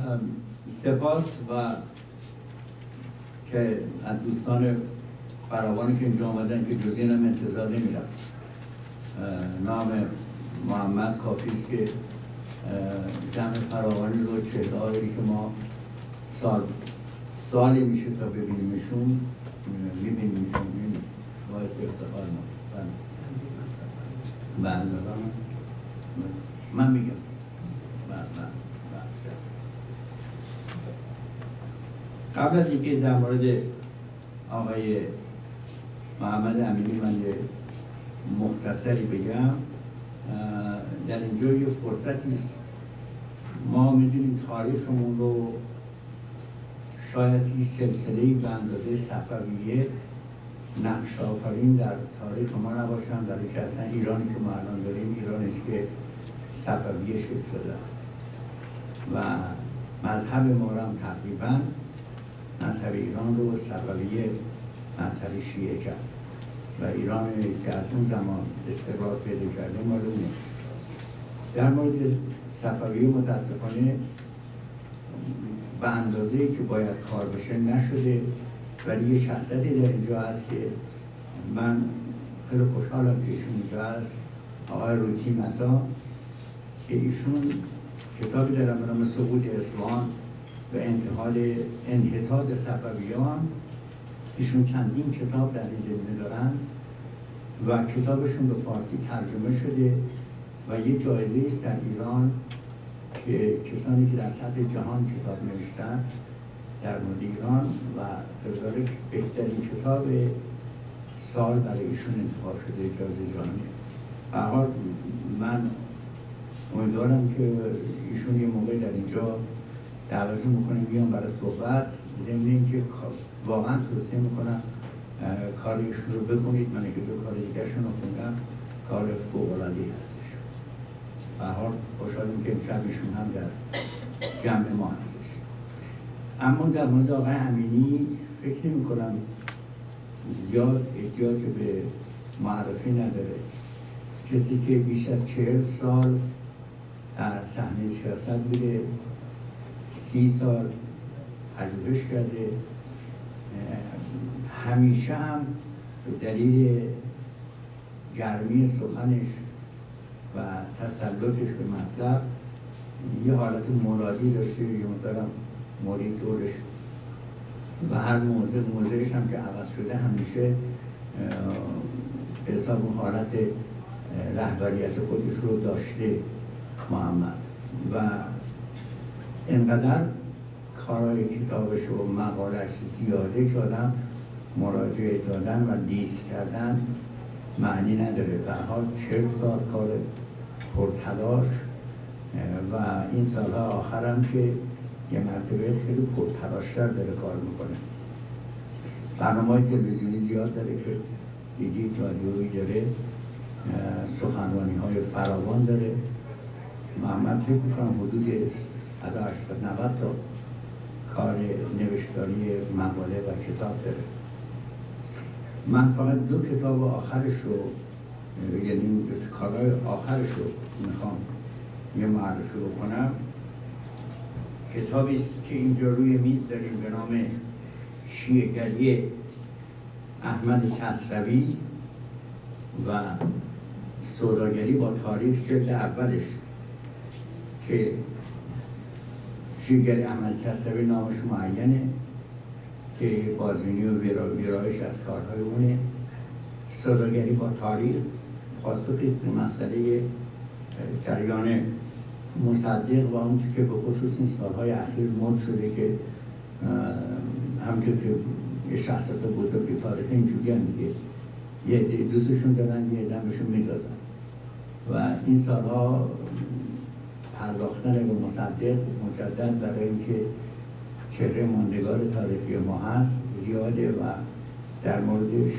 سپاس و که از دوستان فراوانی که اینجا آمدن که جز اینم انتظار نمیرم. نام محمد کافی است که جمع فراوانی رو چهره‌هایی که ما سالی میشه تا ببینیمشون میبینیمشون باعث افتخار ما. بله من میگم قبل از اینکه در مورد آقای محمد امینی من مختصری بگم، در اینجا یه فرصتی است. ما میدونیم تاریخمون رو شاید هیچ سلسله‌ای به اندازه صفویه نقش آفرین در تاریخ ما نباشن، ولی که اصلا ایرانی که ما الان داریم ایرانی است که صفویه شکل داده و مذهب ما هم تقریبا مذهب ایران رو صفویه مذهب شیعه کرد و ایران که از اون زمان استقرار پیدا کرده معلومه. در مورد صفویه متاسفانه به اندازه‌ای که باید کار بشه نشده، ولی یه شخصیتی در اینجا هست که من خیلی خوشحالم که ایشون اینجا هست، آقای روتی متا، که ایشون کتابی دارن به نام سقوط اصفهان و انحطاط صفویان. ایشون چندین کتاب در این زمینه دارن و کتابشون به فارسی ترجمه شده و یه جایزه است در ایران که کسانی که در سطح جهان کتاب نوشتن در مورد ایران و بذاره بهترین کتاب سال برای ایشون انتخاب شده جایزه جهانی. به هر حال من امیدوارم که ایشون یه موقع در اینجا دعوتشون میکنیم بیان برای صحبت، ضمن اینکه واقعا توصیه میکنم کار ایشون رو بخونید. من که دو کار دیگرشون رو خوندم، کار فوق‌العاده‌ای هستش. به هر حال خوشحالیم که امشب ایشون هم در جمع ما هستش. اما در مورد آقای امینی فکر نمی‌کنم زیاد احتیاج به معرفی نداره. کسی که بیش از 40 سال در صحنه سیاست بوده، 30 سال پژوهش کرده، همیشه هم به دلیل گرمی سخنش و تسلطش به مطلب یه حالت مرادی داشته، یه مقدارم مرید دورش و هر موضعش هم که عوض شده همیشه به حساب اون حالت رهبریت خودش رو داشته محمد و اینقدر کارهای کتابش و مقالش زیاده که آدم مراجعه دادن و لیست کردن معنی نداره. به هر حال 40 سال کار پرتلاش و این سالها آخرم که یه مرتبه خیلی پرتلاشتر داره کار میکنه. برنامه‌های تلویزیونی زیاد داره که دیدید، رادیویی داره، سخنرانی‌های فراوان داره. محمد فکر میکنم حدود 180-90 تا کار نوشتاری مقاله و کتاب داره. من فقط دو کتاب آخرش رو، یعنی کارهای آخرش رو میخوام یه معرفی بکنم. کتابی است که اینجا روی میز داریم به نام شیعه‌گری احمد کسروی و سوداگری با تاریخ، جلد اولش که شیعه‌گری احمد کسروی نامش معینه که بازبینی و ویرایش از کارهای اونه. سوداگری با تاریخ پاسخی است به مسئله جریان مصدق و اون که به خصوص این سالهای اخیر مد شده که همونطور که یه شخصیت بزرگ تاریخ اینجوری هم دیگه یه عده دوستشون دارن، یه عده بهشون میدازن و این سالها پرداختن به مصدق مجدد برای اینکه چهره ماندگار تاریخی ما هست زیاده و در موردش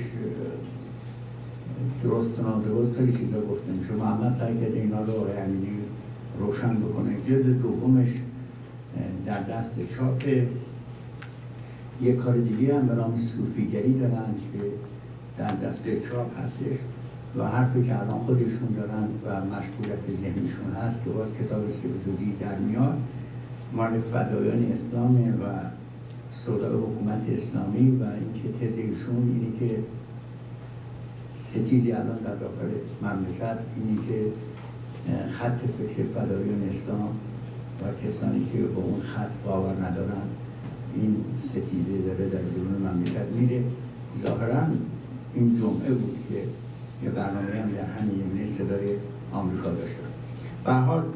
درست و نادرست خیلی چیزا گفته میشه. محمد سعی کرده اینا رو آقای امینی روشن بکنه. جلد دومش در دست چاپه. یک کار دیگه هم به نام صوفیگری دارن که در دست چاپ هستش و حرفی که الان خودشون دارن و مشغولیت ذهنشون هست که باز کتاب است که به زودی در میاد. مال فدایان اسلامه و صدای حکومت اسلامی و اینکه تز ایشون اینه که ستیزی الان در داخل مملکت اینه که خط فکر فدایان اسلام و کسانی که به اون خط باور ندارن این ستیزه داره در بیرون مملکت میره. ظاهرا این جمعه بود که یه برنامه هم در همین یمنه صدای آمریکا داشتن. به هر حال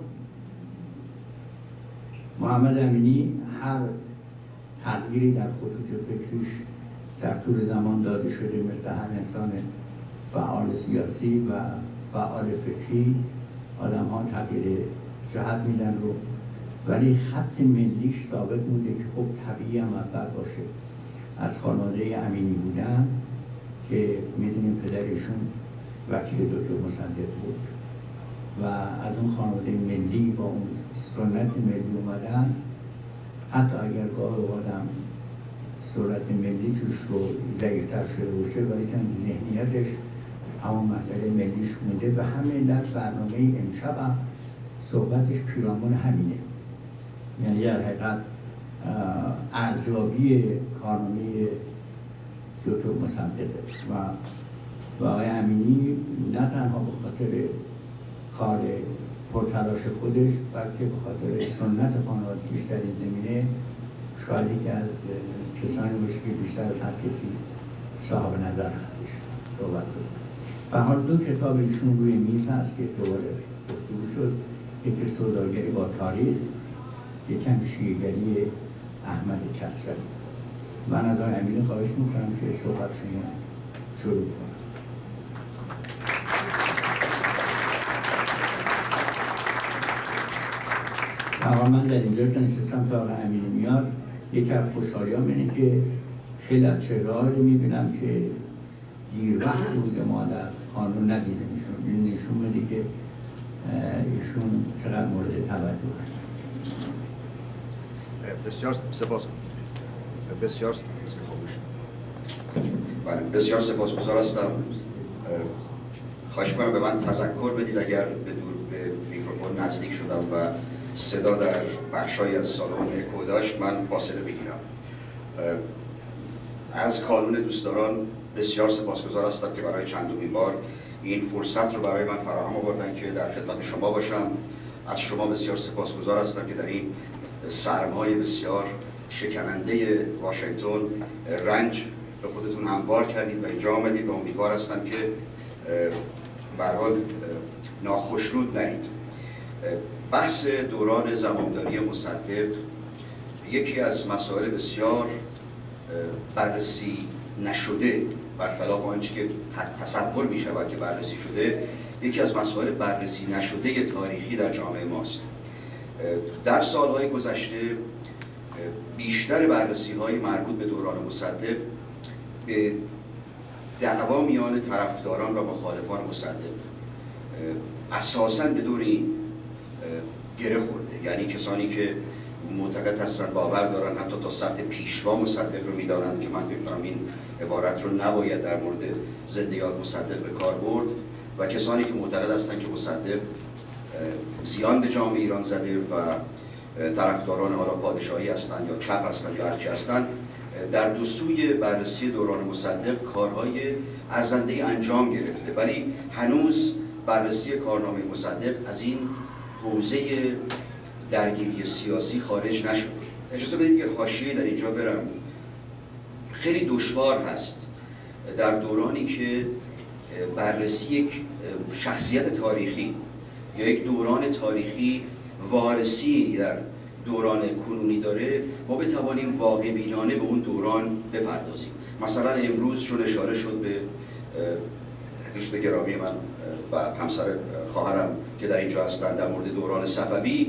محمد امینی هر تغییری در خطوط فکریش در طول زمان داده شده، مثل هر انسان فعال سیاسی و فعال فکری آدم ها تغییر جهت میدن رو، ولی خط ملیش ثابت مونده که خب طبیعی هم اول باشه. از خانواده امینی بودن که میدونیم پدرشون وکیل دکتر مصدق بود و از اون خانواده ملی با اون سنت ملی اومدن، حتی اگر گاه آدم سنت ملی توش رو ضعیفتر شده باشه ولی که ذهنیتش همون مسئله ملیش مونده و همین در برنامه امشب هم صحبتش پیرامون همینه. یعنی در حقیقت ارزیابی کارنامه دکتر مصدق و آقای امینی نه تنها به خاطر کار پرتلاش خودش بلکه به خاطر سنت خانوادگیش در این زمینه شاید یکی از کسانی باشه که بیشتر از هر کسی صاحب نظر هستش صحبت کنه. به حال دو کتاب ایشون روی میز هست که دوباره گفتگو شد، یکی سوداگری با تاریخ، یکم شیعه‌گری احمد کسروی. من از آقای امینی خواهش میکنم که صحبتشون شروع کنم. آقا من در اینجا که نشستم تا آقای امینی میاد، یکی از خوشحالیام اینه که خیلی از چهره‌هایی رو میبینم که دیر وقت بوده ما در کانون ندیده میشون. این نشون میده که ایشون چقدر مورد توجه هست. بسیار سپاس. بسیار سپاسگزار هستم. خواهش کنم به من تذکر بدید اگر به میکروفون نزدیک شدم و صدا در بخشای از سالن اکو داشت من فاصله بگیرم. از کانون دوستداران بسیار سپاسگزار هستم که برای چندمین بار این فرصت رو برای من فراهم آوردن که در خدمت شما باشم. از شما بسیار سپاسگزار هستم که در این سرمای بسیار شکننده واشنگتن رنج به خودتون هموار کردید و اینجا آمدید و امیدوار هستم که به هر حال ناخوشنود نرید. بحث دوران زمامداری مصدق یکی از مسائل بسیار بررسی نشده، برخلاف آنچه که تصور می شود که بررسی شده، یکی از مسائل بررسی نشده تاریخی در جامعه ماست. در سالهای گذشته بیشتر بررسی‌های مربوط به دوران مصدق به دعوا میان طرفداران و مخالفان مصدق اساساً به دور این گره خورده. یعنی کسانی که معتقد هستند، باور دارن حتی تا سطح پیشوا مصدق رو می‌دانند که من فکر کنم این عبارت رو نباید در مورد زندیات مصدق به کار برد، و کسانی که معتقد هستند که مصدق زیان به جامعه ایران زده و طرفداران حالا پادشاهی هستند یا چپ هستند یا هرچی هستند. در دو سوی بررسی دوران مصدق کارهای ارزنده انجام گرفته، ولی هنوز بررسی کارنامه مصدق از این حوزه درگیری سیاسی خارج نشده. اجازه بدید یه حاشیه در اینجا برم. خیلی دشوار هست در دورانی که بررسی یک شخصیت تاریخی یا یک دوران تاریخی وارسی در دوران کنونی داره، ما بتوانیم واقع بینانه به اون دوران بپردازیم. مثلا امروز چون اشاره شد به دوست گرامی من و همسر خواهرم که در اینجا هستند در مورد دوران صفوی،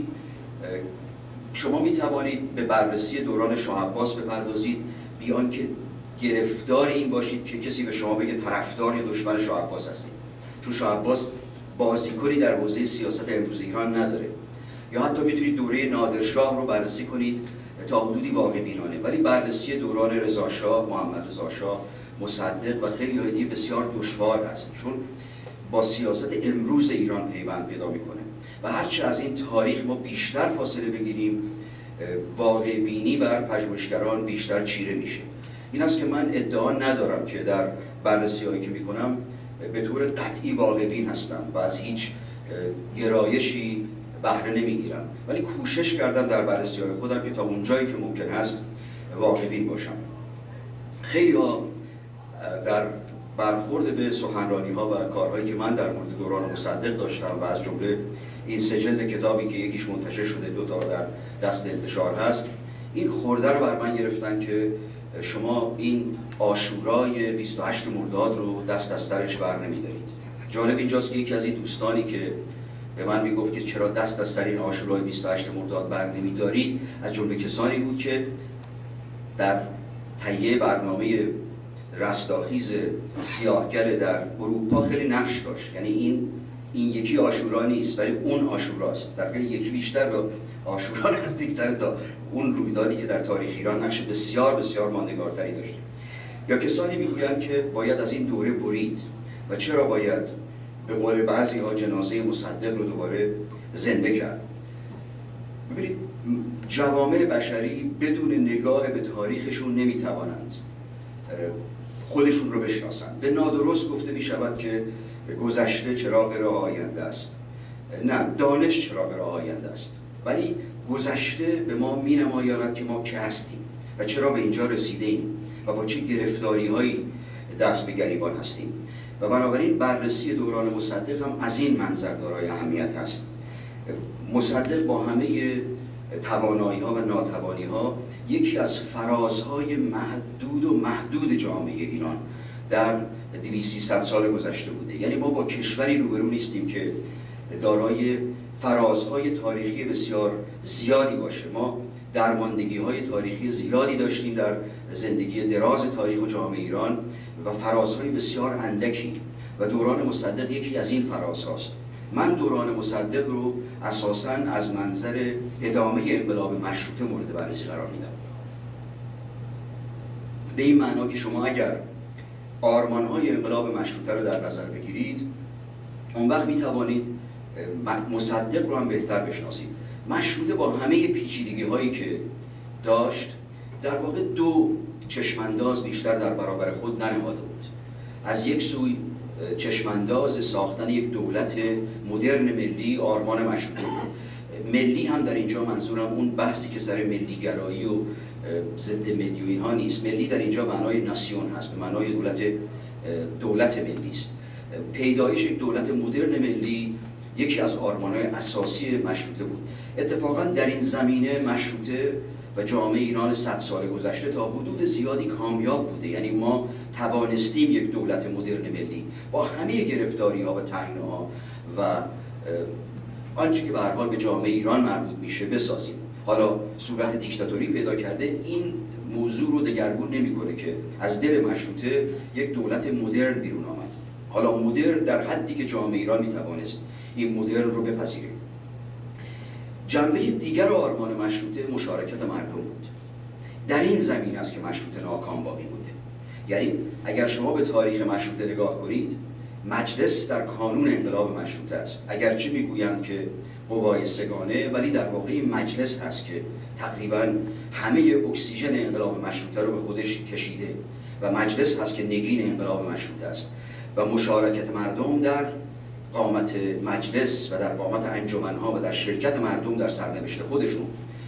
شما می توانید به بررسی دوران شاه عباس بپردازید بیان که گرفتار این باشید که کسی به شما بگه طرفدار یا دشمن شاه عباس هستید، چون شاه عباس بازیکنی در حوزه سیاست امروز ایران نداره. یا حتی میتونید دوره نادرشاه رو بررسی کنید تا حدودی واقع بینانه، ولی بررسی دوران رضاشاه، محمد رضاشاه، مصدق و خیلی های دیگه بسیار دشوار است، چون با سیاست امروز ایران پیوند پیدا میکنه و هرچه از این تاریخ ما بیشتر فاصله بگیریم واقع بینی بر پژوهشگران بیشتر چیره میشه. این است که من ادعا ندارم که در بررسی هایی که میکنم به طور قطعی واقع بین هستم و از هیچ گرایشی بهره نمیگیرم، ولی کوشش کردم در بررسی های خودم که تا اونجایی که ممکن هست واقع بین باشم. خیلی ها در برخورد به سخنرانی ها و کارهایی که من در مورد دوران مصدق داشتم و از جمله این 3 جلد کتابی که یکیش منتشر شده، 2 تا در دست انتشار هست، این خورده رو بر من گرفتن که شما این عاشورای 28 مرداد رو دست از سرش بر نمی‌دارید. جالب اینجاست که یکی از این دوستانی که به من میگفت که چرا دست از سر این عاشورای 28 مرداد بر نمی‌داری، از جمله کسانی بود که در تهیه برنامه رستاخیز سیاهگل در اروپا خیلی نقش داشت. یعنی این یکی عاشورا نیست، ولی اون عاشوراست. در واقع یکی بیشتر به عاشورا نزدیک‌تره تا اون رویدادی که در تاریخ ایران نقش بسیار بسیار ماندگارتری داشته. یا کسانی میگویند که باید از این دوره برید و چرا باید به قول بعضی‌ها جنازه مصدق رو دوباره زنده کرد. ببینید، جوامع بشری بدون نگاه به تاریخشون نمیتوانند خودشون رو بشناسند. به نادرست گفته می شود که گذشته چراغ راه آینده است. نه، دانش چراغ راه آینده است، ولی گذشته به ما می نماید که ما که هستیم و چرا به اینجا رسیده ایم و با چه گرفتاری هایی دست به گریبان هستیم. و بنابراین بررسی دوران مصدق هم از این منظر دارای اهمیت هست. مصدق با همه توانایی ها و ناتوانی ها یکی از فرازهای محدود جامعه ایران در 200-300 سال گذشته بوده. یعنی ما با کشوری روبرو نیستیم که دارای فرازهای تاریخی بسیار زیادی باشه. ما درماندگی‌های تاریخی زیادی داشتیم در زندگی دراز تاریخ و جامعه ایران و فرازهای بسیار اندکی، و دوران مصدق یکی از این فرازهاست. من دوران مصدق رو اساساً از منظر ادامه انقلاب مشروطه مورد بررسی قرار میدم. به این معنا که شما اگر آرمان‌های انقلاب مشروطه رو در نظر بگیرید، اون وقت می‌توانید مصدق رو هم بهتر بشناسید. مشروطه با همه پیچیدگی‌هایی که داشت، در واقع 2 چشمانداز بیشتر در برابر خود ننهاده بود. از یک سوی چشمانداز ساختن یک دولت مدرن ملی، آرمان مشروطه بود. ملی هم در اینجا منظورم اون بحثی که سر ملی گرایی و ضد ملی و اینها نیست. ملی در اینجا معنای ناسیون هست، به معنای دولت ملی است. پیدایش یک دولت مدرن ملی یکی از آرمان‌های اساسی مشروطه بود. اتفاقا در این زمینه مشروطه و جامعه ایران 100 سال گذشته تا حدود زیادی کامیاب بوده. یعنی ما توانستیم یک دولت مدرن ملی با همه گرفتاری‌ها و تنگناها و آنچه که به هر حال به جامعه ایران مربوط میشه بسازیم. حالا صورت دیکتاتوری پیدا کرده، این موضوع رو دگرگون نمی‌کنه که از دل مشروطه یک دولت مدرن بیرون آمد. حالا مدرن در حدی که جامعه ایران میتوانست این مدرن رو بپذیره. جنبه دیگر آرمان مشروطه مشارکت مردم بود. در این زمینه است که مشروطه ناکام باقی مونده. یعنی اگر شما به تاریخ مشروطه نگاه کنید، مجلس در کانون انقلاب مشروطه است. اگرچه میگویند که قوای سگانه، ولی در واقع این مجلس هست که تقریبا همه اکسیژن انقلاب مشروطه رو به خودش کشیده و مجلس هست که نگین انقلاب مشروطه است و مشارکت مردم در قامت مجلس و در قامت انجمنها و در شرکت مردم در سرنوشت خودشون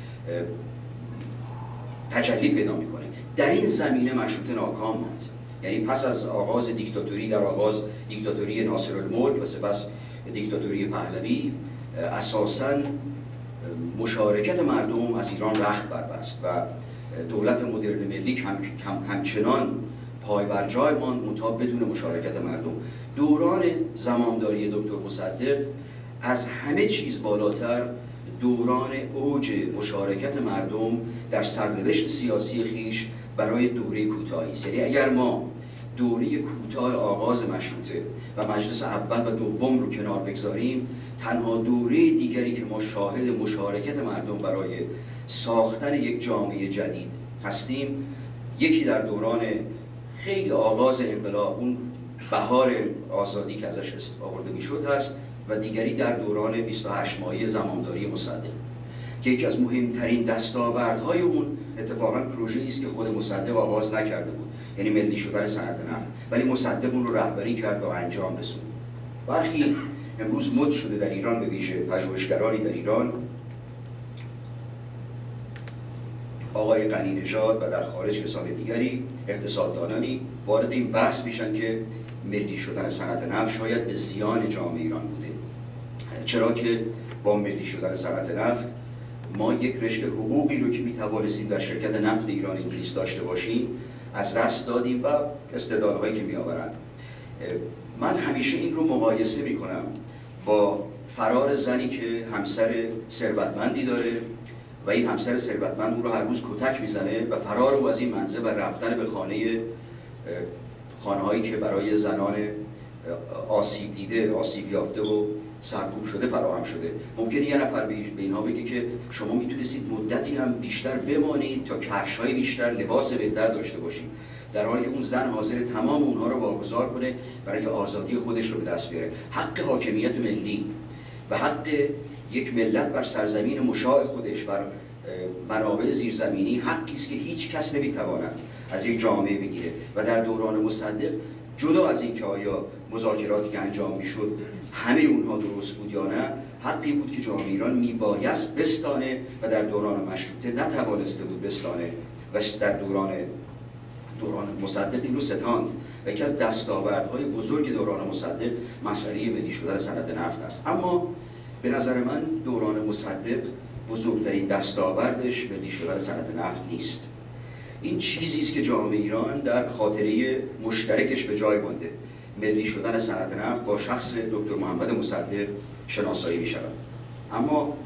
تجلی پیدا میکنه. در این زمینه مشروطه ناکام ماند. یعنی پس از آغاز دیکتاتوری، در آغاز دیکتاتوری ناصرالملک و سپس دیکتاتوری پهلوی، اساساً مشارکت مردم از ایران رخت بربست و دولت مدرن ملی همچنان پای بر جای ماند، منتها بدون مشارکت مردم. دوران زمانداری دکتر مصدق از همه چیز بالاتر دوران اوج مشارکت مردم در سرنوشت سیاسی خیش برای دوره کوتاهی است. یعنی اگر ما دوره کوتاه آغاز مشروطه و مجلس اول و دوم رو کنار بگذاریم، تنها دوره دیگری که ما شاهد مشارکت مردم برای ساختن یک جامعه جدید هستیم، یکی در دوران خیلی آغاز انقلاب، اون بهار آزادی که ازش آورده میشد هست، و دیگری در دوران 28 ماهه زمانداری مصدق. که یکی از مهمترین دستاوردهای اون اتفاقا پروژه‌ای است که خود مصدق آغاز نکرده بود، یعنی ملی شدن صنعت نفت، ولی مصدق اون رو رهبری کرد و انجام رسوند. برخی امروز مد شده در ایران، به ویژه پژوهشگرانی در ایران، آقای غنی نژاد و در خارج کسان دیگری، اقتصاددانانی وارد این بحث میشن که ملی شدن صنعت نفت شاید به زیان جامعه ایران بوده، چرا که با ملی شدن صنعت نفت ما یک رشته حقوقی رو که میتوانستیم در شرکت نفت ایران انگلیس داشته باشیم از دست دادیم و استدلال‌هایی که میآورند. من همیشه این رو مقایسه میکنم با فرار زنی که همسر ثروتمندی داره و این همسر ثروتمند اون رو هر روز کتک میزنه و فرار او از این منزل و رفتن به خانه‌هایی که برای زنان آسیب دیده، آسیب یافته و سرکوب شده فراهم شده. ممکنه یه نفر به اینها بگه که شما میتونستید مدتی هم بیشتر بمانید تا کفش‌های بیشتر، لباس بهتر داشته باشید، در حالی که اون زن حاضر تمام اونها رو واگذار کنه برای اینکه آزادی خودش رو به دست بیاره. حق حاکمیت ملی و حق یک ملت بر سرزمین مشاع خودش، بر منابع زیرزمینی، حقی است که هیچ کس نمیتواند از یک جامعه بگیره. و در دوران مصدق، جدا از اینکه آیا مذاکراتی که انجام میشد همه اونها درست بود یا نه، حقی بود که جامعه ایران میبایست بستانه و در دوران مشروطه نتوانسته بود بستانه و در دوران مصدق این رو ستاند. و یکی از دستاوردهای بزرگ دوران مصدق مسئله ملی شدن صنعت نفت است. اما به نظر من دوران مصدق بزرگترین دستاوردش ملی شدن صنعت نفت نیست. این چیزی است که جامعه ایران در خاطره مشترکش به جای مانده. ملی شدن صنعت نفت با شخص دکتر محمد مصدق شناسایی می شود. اما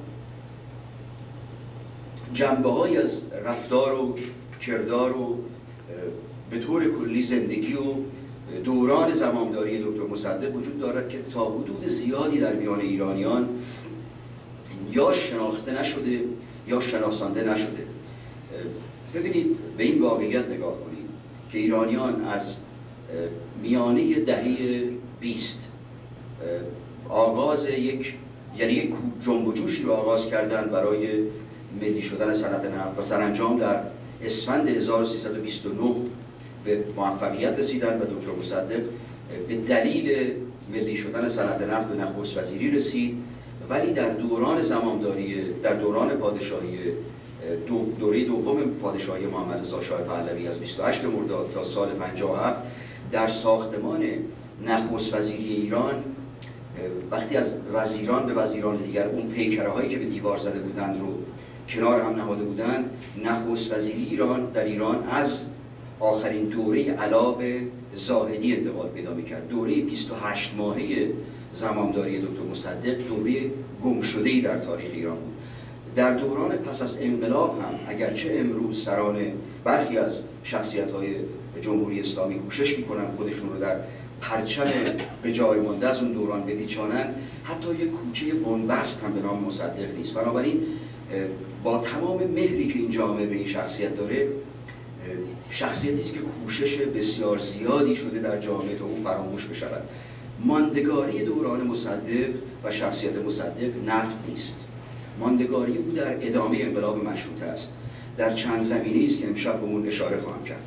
جنبه‌هایی از رفتار و کردار و به طور کلی زندگی و دوران زمامداری دکتر مصدق وجود دارد که تا حدود زیادی در میان ایرانیان یا شناخته نشده یا شناسانده نشده. ببینید، به این واقعیت نگاه کنید که ایرانیان از میانه دهه 20 آغاز یک جنب و جوشی رو آغاز کردند برای ملی شدن صنعت نفت و سرانجام در اسفند 1329 به موفقیت رسیدند و دکتر مصدق به دلیل ملی شدن صنعت نفت به نخست وزیری رسید. ولی در دوران زمامداری، در دوران پادشاهی دوره دوم پادشاهی محمد رضا شاه پهلوی از 28 مرداد تا سال 57 در ساختمان نخست وزیری ایران، وقتی از وزیران به وزیران دیگر اون پیکره هایی که به دیوار زده بودند رو کنار هم نهاده بودند، نخست وزیری ایران در ایران از آخرین دوره علا به زاهدی انتقال پیدا می‌کرد. دوره 28 ماهه زمامداری دکتر مصدق دوره گمشده‌ای در تاریخ ایران بود. در دوران پس از انقلاب هم اگرچه امروز سران برخی از شخصیت‌های جمهوری اسلامی کوشش می‌کنند خودشون رو در پرچم به جای مانده از اون دوران بپیچانند، حتی یک کوچه بنبست هم به نام مصدق نیست. بنابراین با تمام مهری که این جامعه به این شخصیت داره، شخصیتی است که کوشش بسیار زیادی شده در جامعه تا اون فراموش بشود. ماندگاری دوران مصدق و شخصیت مصدق نفت نیست. ماندگاری او در ادامه انقلاب مشروطه است. در چند زمینه‌ای است که امشب به اون اشاره خواهم کرد.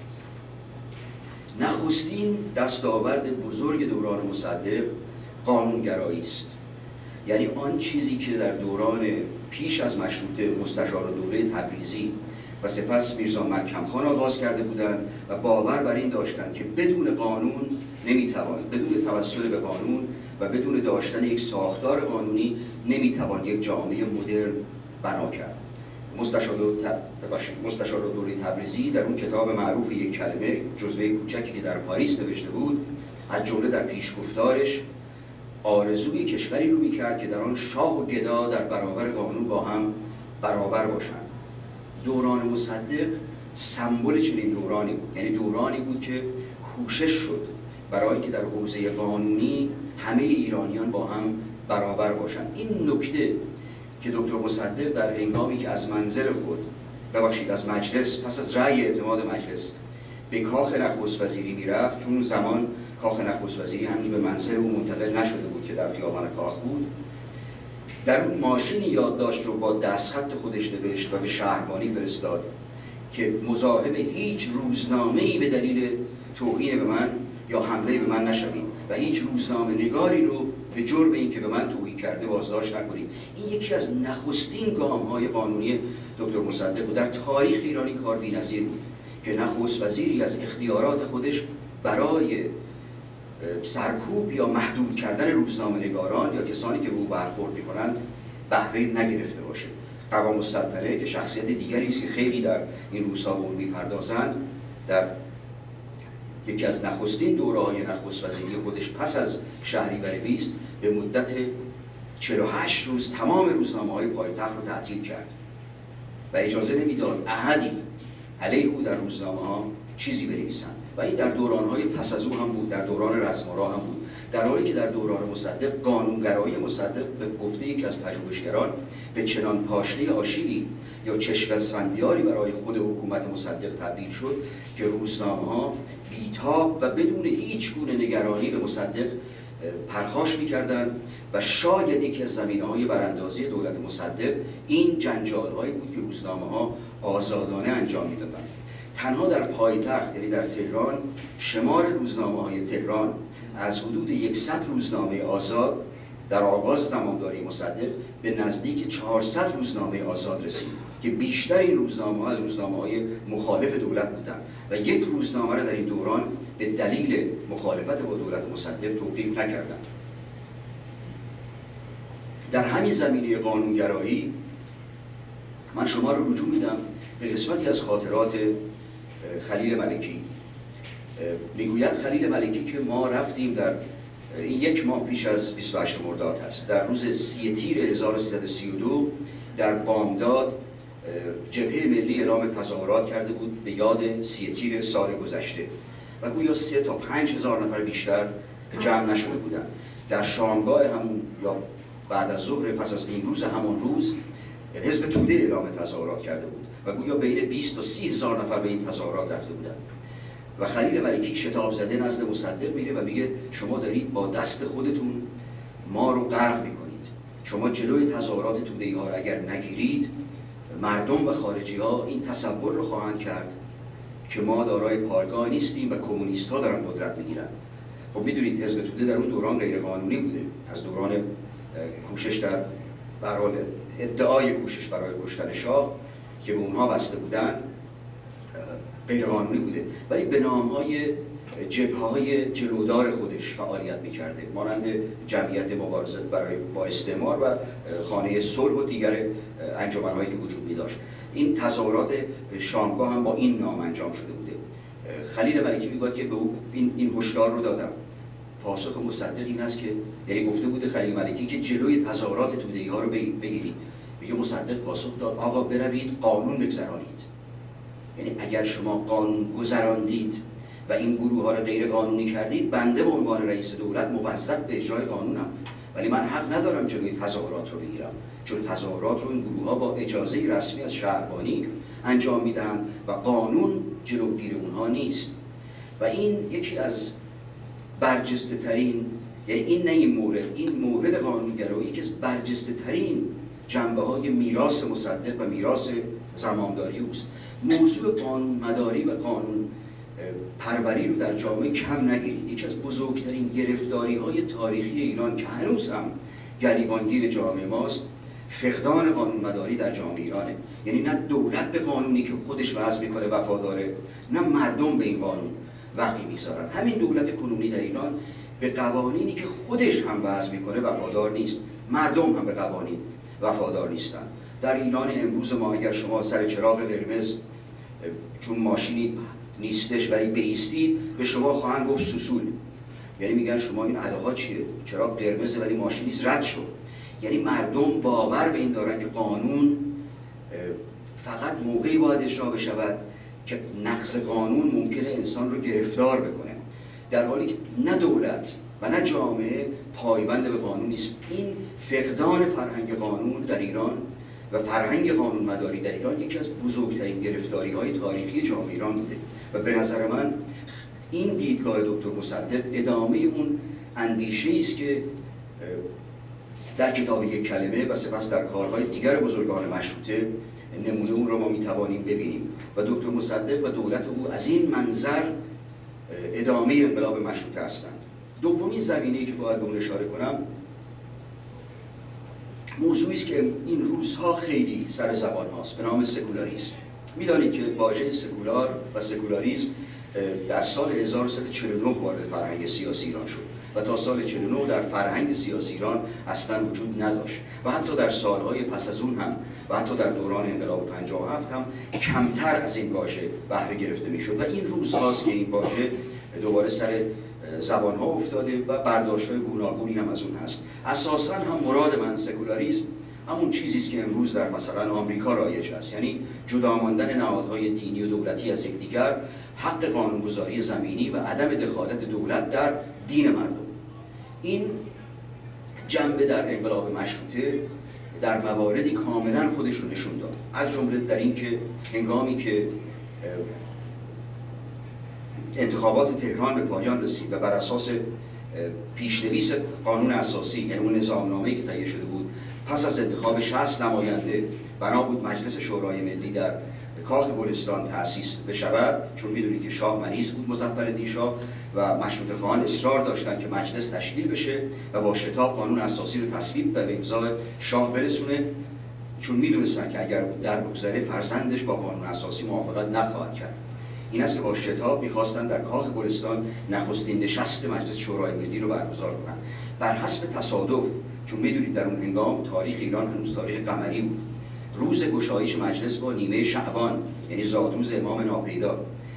نخستین دستاورد بزرگ دوران مصدق قانونگرایی است. یعنی آن چیزی که در دوران پیش از مشروطه مستشار دوره تبریزی و سپس میرزا مکرم خان آغاز کرده بودند و باور بر این داشتند که بدون قانون نمیتوان، بدون توسل به قانون و بدون داشتن یک ساختار قانونی نمیتوان یک جامعه مدرن بنا کرد. مستشار دوره تبریزی در اون کتاب معروف یک کلمه، جزوه کوچکی که در پاریس نوشته بود، از جمله در پیشگفتارش آرزوی کشوری رو میکرد که در آن شاه و گدا در برابر قانون با هم برابر باشند. دوران مصدق سمبل چنین دورانی بود، یعنی دورانی بود که کوشش شد برای اینکه در حوزه قانونی همه ایرانیان با هم برابر باشند. این نکته که دکتر مصدق در هنگامی که از منزل خود، از مجلس، پس از رأی اعتماد مجلس به کاخ نخست وزیری میرفت، چون زمان کاخ نخست وزیری هنوز به منزل او منتقل نشده بود که در خیابان کاخ بود، در اون ماشین یادداشت رو با دستخط خودش نوشت و به شهربانی فرستاد که مزاحم هیچ روزنامه‌ای به دلیل توهین به من یا حمله به من نشوید و هیچ روزنامه نگاری رو به جرم این که به من توهین کرده بازداشت نکنید. این یکی از نخستین گام‌های قانونی دکتر مصدق و در تاریخ ایران این کار بی‌نظیر بود که نخست وزیری از اختیارات خودش برای سرکوب یا محدود کردن روزنامه نگاران یا کسانی که به او برخورد می‌کنند بهره نگرفته باشه. قوام السلطنه که شخصیت دیگری است که خیلی در این روزها به اون می‌پردازند، در یکی از نخستین دوره‌های نخست وزیری خودش پس از شهریور 20 به مدت 48 روز تمام روزنامه‌های پایتخت رو تعطیل کرد و اجازه نمیداد احدی علیه او در روزنامه‌ها چیزی بنویسند و این در دوران‌های پس از او هم بود، در دوران رسم‌آرا هم بود، در حالی که در دوران مصدق قانونگرایی مصدق به گفته یکی از پژوهشگران به چنان پاشنه آشیبی یا چشم اسفندیاری برای خود حکومت مصدق تبدیل شد که روزنامه‌ها بی‌تاب و بدون هیچ گونه نگرانی به مصدق پرخاش می‌کردند و شاید یکی از زمینه‌های براندازی دولت مصدق این جنجال‌هایی بود که روزنامه‌ها آزادانه انجام می‌دادند. تنها در پایتخت یعنی در تهران شمار روزنامه‌های تهران از حدود 100 روزنامه آزاد در آغاز زمامداری مصدق به نزدیک 400 روزنامه آزاد رسید که بیشتر این روزنامه از روزنامه‌های مخالف دولت بودند و یک روزنامه را در این دوران به دلیل مخالفت با دولت مصدق توقیف نکردند. در همین زمینه قانونگرایی من شما رو رجوع میدم به قسمتی از خاطرات خلیل ملکی. میگوید خلیل ملکی که ما رفتیم در این یک ماه پیش از 28 مرداد هست، در روز 30 تیر 1332 در بامداد جبهه ملی اعلام تظاهرات کرده بود به یاد 30 تیر سال گذشته و گویا 3 تا 5 هزار نفر بیشتر جمع نشده بودند. در شامگاه همون یا بعد از ظهر پس از امروز همون روز حزب توده اعلام تظاهرات کرده بود و گویا بین 20 تا 30 هزار نفر به این تظاهرات رفته بودند و خلیل ملکی شتاب زده نزد مصدق میره و میگه شما دارید با دست خودتون ما رو غرق میکنید، شما جلوی تظاهرات توده‌ای ها رو اگر نگیرید مردم و خارجی ها این تصور رو خواهند کرد که ما دارای پایگاه نیستیم و کمونیست ها دارن قدرت میگیرن. خب میدونید حزب توده در اون دوران غیر قانونی بوده، از دوران کوشش در برحال ادعای کوشش برای کشتن شاه که به اونها بسته بودند غیر قانونی بوده، ولی به نام‌های جبهه‌های جلودار خودش فعالیت می‌کرده، مانند جمعیت مبارزه برای با استعمار و خانه صلح و دیگر انجمن‌هایی که وجود می‌داشت. این تظاهرات شامگاه هم با این نام انجام شده بوده. خلیل ملکی میگه که به او این هشدار رو دادم. پاسخ مصدق این است که یعنی گفته بوده خلیل ملکی که جلوی تظاهرات توده‌ای‌ها رو بگیرید. میگه مصدق پاسخ داد آقا بروید قانون بگذرانید. یعنی اگر شما قانون گذراندید و این گروه ها رو غیر قانونی کردید، بنده به عنوان رئیس دولت موظف به اجرای قانونم، ولی من حق ندارم جلوی تظاهرات رو بگیرم، چون تظاهرات رو این گروه ها با اجازه رسمی از شهربانی انجام میدن و قانون جلوگیر اونها نیست. و این یکی از برجسته ترین، یعنی این نه این مورد قانونگرایی که برجسته ترین جنبه های میراث مصدق و میراث زمامداری اوست. موضوع قانون مداری و قانون پروری رو در جامعه کم نگیرید. یکی از بزرگترین گرفتاری های تاریخی ایران که هنوز هم گریبانگیر جامعه ماست، فقدان قانون مداری در جامعه ایرانه. یعنی نه دولت به قانونی که خودش وضع میکنه وفاداره، نه مردم به این قانون وقتی میذارن. همین دولت کنونی در ایران به قوانینی که خودش هم وضع میکنه وفادار نیست، مردم هم به قوانین وفادار نیستن. در ایران امروز ما اگر شما سر چراغ قرمز چون ماشینی نیستش ولی بایستید، به شما خواهند گفت سوسول، یعنی میگن شما این علاقه چیه؟ چراغ قرمزه ولی ماشین نیست، رد شو. یعنی مردم باور به این دارن که قانون فقط موقعی باید اجرا بشود که نقض قانون ممکنه انسان رو گرفتار بکنه، در حالی که نه دولت و نه جامعه پایبند به قانون نیست. این فقدان فرهنگ قانون در ایران و فرهنگ قانون مداری در ایران یکی از بزرگترین گرفتاری‌های تاریخی جامعه ایران بوده و به نظر من این دیدگاه دکتر مصدق ادامه اون اندیشه است که در کتاب یک کلمه و سپس در کارهای دیگر بزرگان مشروطه نمونه اون رو ما میتوانیم ببینیم و دکتر مصدق و دولت او از این منظر ادامه انقلاب مشروطه هستند. دومین زمینه‌ای که باید به اون اشاره کنم موضوعی است که این روزها خیلی سر زبان هاست به نام سکولاریسم. میدانید که واژه سکولار و سکولاریسم در سال 1349 وارد فرهنگ سیاسی ایران شد و تا سال 49 در فرهنگ سیاسی ایران اصلا وجود نداشت و حتی در سالهای پس از اون هم و حتی در دوران انقلاب 57 هم کمتر از این واژه بهره گرفته میشد و این روزهاست که این واژه دوباره سر زبان ها افتاده و برداشت های گوناگونی هم از اون هست. اساسا هم مراد من سکولاریسم همون چیزی است که امروز در مثلا آمریکا رایج است، یعنی جدا ماندن نهادهای دینی و دولتی از یکدیگر، حق قانونگذاری زمینی و عدم دخالت دولت در دین مردم. این جنبه در انقلاب مشروطه در مواردی کاملا خودش رو نشون داد، از جمله در این که هنگامی که انتخابات تهران به پایان رسید و بر اساس پیشنویس قانون اساسی، یعنی اون نظامنامه‌ای که تهیه شده بود، پس از انتخاب 60 نماینده بنا بود مجلس شورای ملی در کاخ گلستان تأسیس بشود، چون میدونید که شاه مریض بود، مظفرالدین شاه، و مشروطه خواهان اصرار داشتن که مجلس تشکیل بشه و با شتاب قانون اساسی رو تصویب و به امضای شاه برسونه، چون میدونستن که اگر در بگذره فرزندش با قانون اساسی موافقت نخواهد کرد. این است که با شتاب میخواستن در کاخ گلستان نخستین نشست مجلس شورای ملی رو برگزار کنند. بر حسب تصادف، چون میدونید در اون هنگام تاریخ ایران هنوز تاریخ قمری بود، روز گشایش مجلس با نیمه شعبان، یعنی زادروز امام ناپیدا،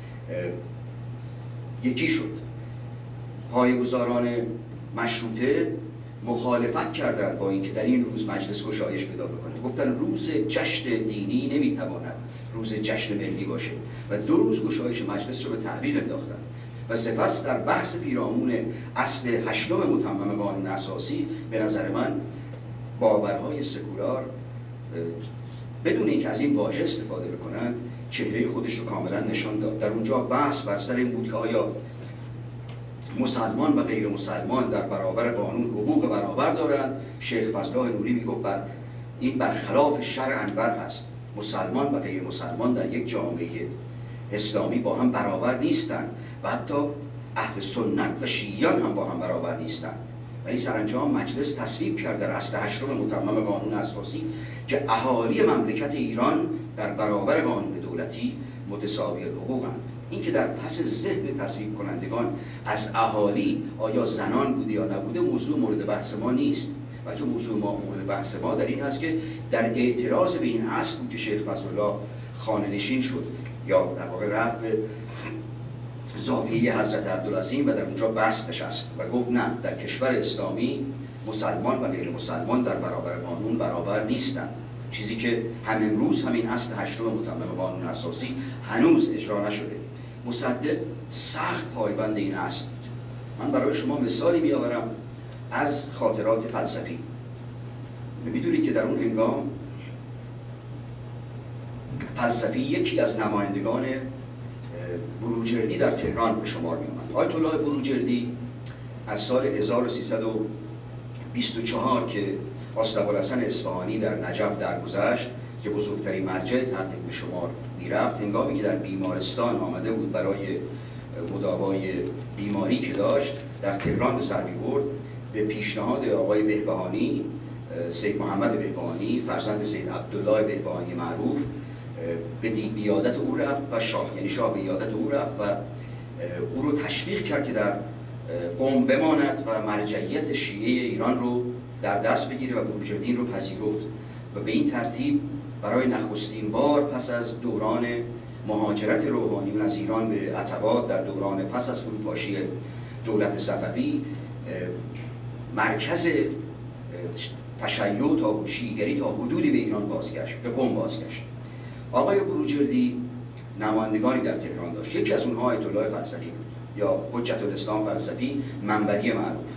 یکی شد. پایه‌گذاران مشروطه مخالفت کردند با اینکه در این روز مجلس گشایش پیدا بکنه. گفتن روز جشن دینی نمیتواند روز جشن ملی باشه و 2 روز گشایش مجلس رو به تعویق انداختند و سپس در بحث پیرامون اصل 8 متمم قانون اساسی به نظر من باورهای سکولار بدون اینکه از این واژه استفاده بکنند چهره خودش رو کاملا نشان داد. در اونجا بحث بر سر این بود که آیا مسلمان و غیر مسلمان در برابر قانون حقوق برابر دارند. شیخ فضلالله نوری میگفت این برخلاف شرع انور هست، مسلمان و غیر مسلمان در یک جامعه اسلامی با هم برابر نیستند و حتی اهل سنت و شیعیان هم با هم برابر نیستند. ولی سرانجام مجلس تصویب کرد در اصل 8 متمم قانون اساسی که اهالی مملکت ایران در برابر قانون دولتی متساوی حقوقند. این که در پس ذهن تصویب کنندگان از اهالی آیا زنان بوده یا نبوده موضوع مورد بحث ما نیست، بلکه موضوع مورد بحث ما در این است که در اعتراض به این اصل بود که شیخ فضلالله خانه‌نشین شد یا در واقع رفت به زاویه حضرت عبدالعظیم و در اونجا بحث نشست و گفت نه، در کشور اسلامی مسلمان و غیر مسلمان در برابر قانون برابر نیستند، چیزی که هم امروز همین اصل 8 متمم قانون اساسی هنوز اجرا نشده. مصدق سخت پایبند این اصل بود. من برای شما مثالی میآورم از خاطرات فلسفی. میدونید که در اون هنگام فلسفی یکی از نمایندگان بروجردی در تهران به شمار می آمد. آیت الله بروجردی از سال 1324 که ابوالحسن اصفهانی در نجف درگذشت که بزرگترین مرجع تحقیق به شمار میرفت، هنگامی که در بیمارستان آمده بود برای مداوای بیماری که داشت در تهران به سر می‌برد، به پیشنهاد آقای بهبهانی، سید محمد بهبهانی فرزند سید عبدالله بهبهانی معروف، به بیادت او رفت و شاه، یعنی شاه به بیادت او رفت و او رو تشویق کرد که در قم بماند و مرجعیت شیعه ایران رو در دست بگیره و بروجردی رو پذیرفت و به این ترتیب برای نخستین بار پس از دوران مهاجرت روحانیون از ایران به عتبات در دوران پس از فروپاشی دولت صفوی مرکز تشیع تا شیعیگری تا حدودی به ایران بازگشت، به قم بازگشت. آقای بروجردی نمایندگانی در تهران داشت. یکی از اونها آیت الله فلسفی بود یا حجت الاسلام فلسفی، منبری معروف،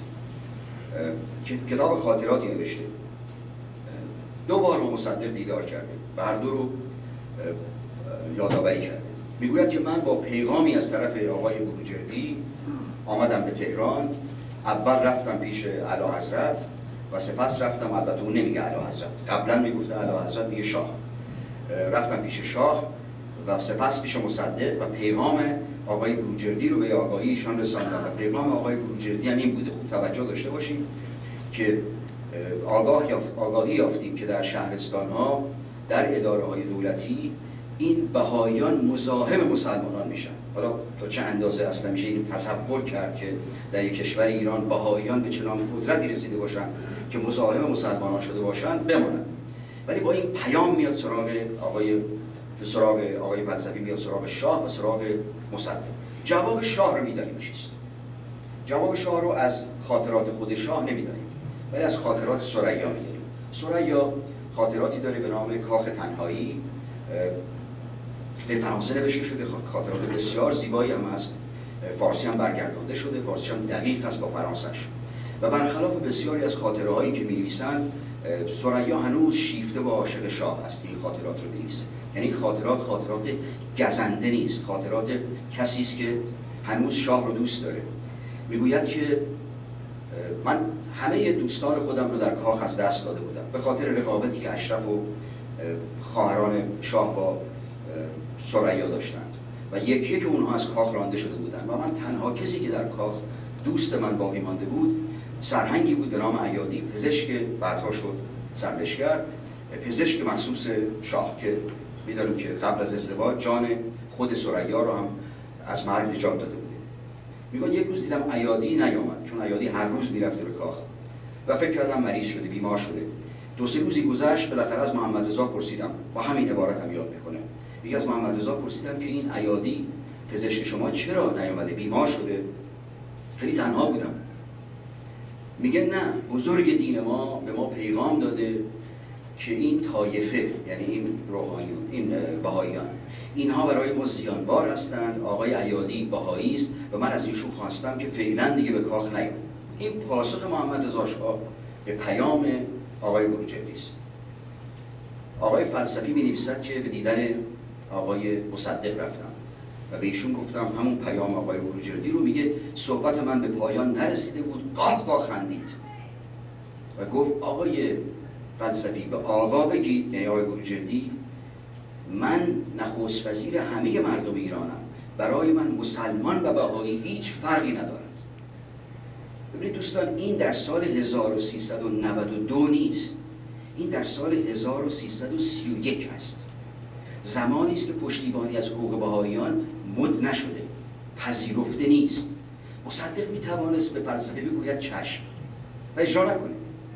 کتاب خاطراتی نوشته. 2 بار با مصدق دیدار کرده و هر دو رو یادآوری کرده. میگوید که من با پیغامی از طرف آقای بروجردی آمدم به تهران. اول رفتم پیش اعلیحضرت و سپس رفتم، البته اون نمیگه اعلیحضرت، قبلا میگفته اعلیحضرت، میگه شاه. رفتم پیش شاه و سپس پیش مصدق و پیغام آقای بروجردی رو به آگاهی ایشان رساندم و پیغام آقای بروجردی هم این بوده. خوب توجه داشته باشید که آگاهی یافتیم که در شهرستان‌ها، در اداره‌های دولتی، این بهائیان مزاحم مسلمانان میشن. حالا تا چه اندازه اصلا میشه این تصور کرد که در یک کشور ایران بهائیان به چنان قدرتی رسیده باشن که مزاحم مسلمانان شده باشن، بمانن. ولی با این پیام میاد سراغ آقای فلسفی، میاد سراغ شاه و سراغ مصدق. جواب شاه رو میدانیم چیست. جواب شاه رو از خاطرات خود شاه نمیدانیم، ولی از خاطرات ثریا میدانیم. ثریا خاطراتی داره به نام کاخ تنهایی، به فرانسه نوشته شده، خاطرات بسیار زیبایی هم هست، فارسی هم برگردانده شده، فارسی هم دقیق هست با فرانسه‌اش. و برخلاف بسیاری از خاطره هایی که می‌نویسند، ثریا هنوز شیفته با عاشق شاه است این خاطرات رو می‌نویسه. یعنی خاطرات گزنده نیست، خاطرات کسی است که هنوز شاه رو دوست داره. میگوید که من همه دوستان خودم رو در کاخ از دست داده بودم به خاطر رقابتی که اشرف و خواهران شاه با ثریا داشتند و یکی اونها از کاخ رانده شده بودند و من تنها کسی که در کاخ دوست من باقی مانده بود سرهنگی بود به نام عیادی، پزشک بعدها شد سرلشکر، پزشک مخصوص شاه که می‌دانیم که قبل از ازدواج جان خود ثریا رو هم از مرگ نجات داده بوده. میگه یک روز دیدم عیادی نیامد، چون عیادی هر روز میرفته به کاخ و فکر کردم مریض شده، بیمار شده. 2-3 روزی گذشت، بالاخره از محمد رضا پرسیدم، با همین عبارت هم یاد میکنه، میگه از محمد رضا پرسیدم که این عیادی پزشک شما چرا نیامده، بیمار شده؟ خیلی تنها بودم. میگه نه، بزرگ دین ما به ما پیغام داده که این طایفه، یعنی این روحانیون، این بهائیان، اینها برای ما زیانبار هستند. آقای عیادی بهایی است و من از ایشون خواستم که فعلا دیگه به کاخ نیاد. این پاسخ محمد رضا شاه به پیام آقای بروجردی است. آقای فلسفی می‌نویسد که به دیدن آقای مصدق رفتم و به ایشون گفتم همون پیام آقای بروجردی رو. میگه صحبت من به پایان نرسیده بود، قاه خندید و گفت آقای فلسفی به آقا بگید، یعنی آقای بروجردی، من نخست وزیر همه مردم ایرانم، برای من مسلمان و بهایی هیچ فرقی ندارد. ببینید دوستان، این در سال 1392 نیست، این در سال 1331 است. زمانی است که پشتیبانی از حقوق بهائیان مد نشده، پذیرفته نیست. مصدق میتوانست به فلسفه بگوید چشم و اجرا نکنه،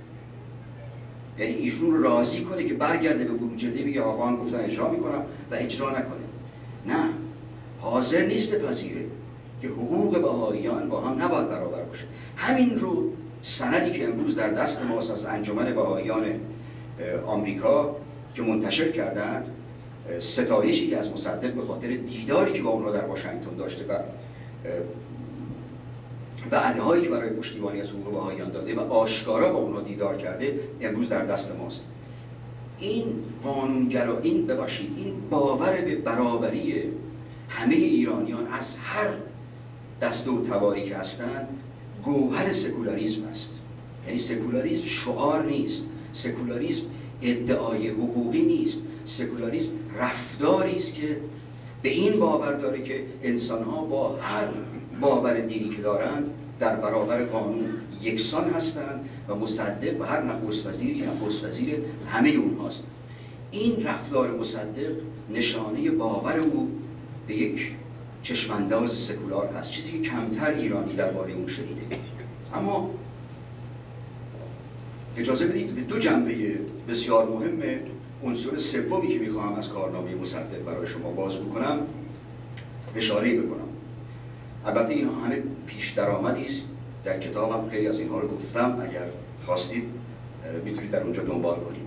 یعنی ایشون رو راضی کنه که برگرده به بروجردی بگه آقا هم گفتن اجرا میکنم و اجرا نکنه. نه، حاضر نیست بپذیره که حقوق بهائیان با هم نباید برابر باشه. همین رو سندی که امروز در دست ماست از انجمن بهائیان آمریکا که منتشر کردند، ستایشی که از مصدق به خاطر دیداری که با اونها در واشنگتن داشته و وعده‌هایی که برای پشتیبانی از حقوق بهائیان داده و آشکارا با اونها دیدار کرده، امروز در دست ماست. این قانونگرا، این باور به برابری همه ایرانیان از هر دسته و تباری که هستند، گوهر سکولاریسم است. یعنی سکولاریسم شعار نیست، سکولاریسم ادعای حقوقی نیست، سکولاریسم رفتاری است که به این باور داره که انسان‌ها با هر باور دینی که دارند در برابر قانون یکسان هستند و مصدق و هر نخست وزیر همه اونهاست. این رفتار مصدق نشانه باور او به یک چشمانداز سکولار هست، چیزی که کمتر ایرانی درباره اون شنیده. اما اجازه بدید به دو جنبه بسیار مهم عنصر سومی که میخواهم از کارنامه مصدق برای شما بازگو کنم اشاره بکنم. البته اینها همه پیش درآمدی است، در کتابم خیلی از اینها رو گفتم، اگر خواستید میتونید در اونجا دنبال کنید.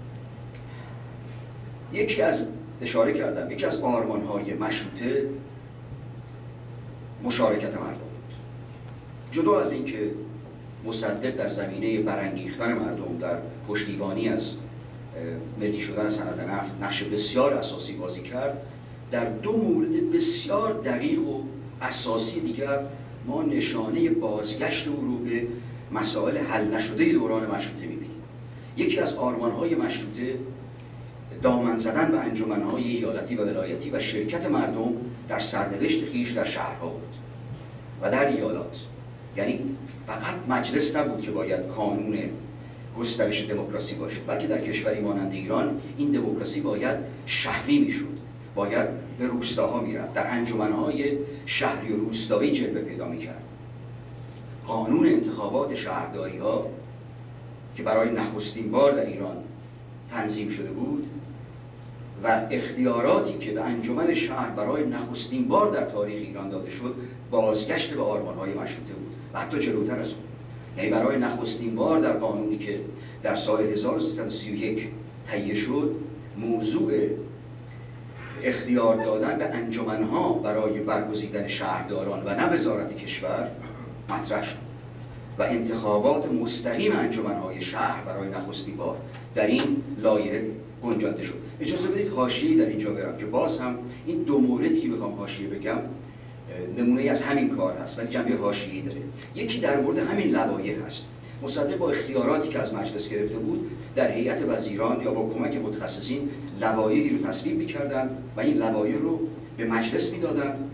یکی از آرمان‌های مشروطه مشارکت مردم بود. جدا از اینکه مصدق در زمینه برانگیختن مردم در پشتیبانی از ملی شدن صنعت نفت نقش بسیار اساسی بازی کرد، در دو مورد بسیار دقیق و اساسی دیگر ما نشانه بازگشت او رو به مسائل حل نشده دوران مشروطه می‌بینیم. یکی از آرمان‌های مشروطه دامن زدن به انجمن‌های ایالتی و ولایتی و شرکت مردم در سرنوشت خویش در شهرها بود و در ایالات. یعنی فقط مجلس نبود که باید کانون گسترش دموکراسی باشد، بلکه در کشوری مانند ایران این دموکراسی باید شهری میشد، باید به روستاها میرفت، در انجمن‌های شهری و روستایی جلوه پیدا میکرد. قانون انتخابات شهرداری‌ها که برای نخستین بار در ایران تنظیم شده بود و اختیاراتی که به انجمن شهر برای نخستین بار در تاریخ ایران داده شد، بازگشت به آرمان‌های مشروطه بود و حتی جلوتر از اون. یعنی برای نخستین بار در قانونی که در سال 1331 تهیه شد، موضوع اختیار دادن به انجمن‌ها برای برگزیدن شهرداران و نه وزارت کشور مطرح شد و انتخابات مستقیم انجمن‌های شهر برای نخستین بار در این لایحه گنجانده شد. اجازه بدید حاشیه‌ای در اینجا برم که باز هم این دو موردی که میخوام حاشیه بگم نمونه از همین کار هست ولی جنبه حاشیه‌ای داره. یکی در مورد همین لوایح هست. مصدق با اختیاراتی که از مجلس گرفته بود در هیئت وزیران یا با کمک متخصصین لوایحی رو تصویب می‌کردند و این لوایح رو به مجلس میدادند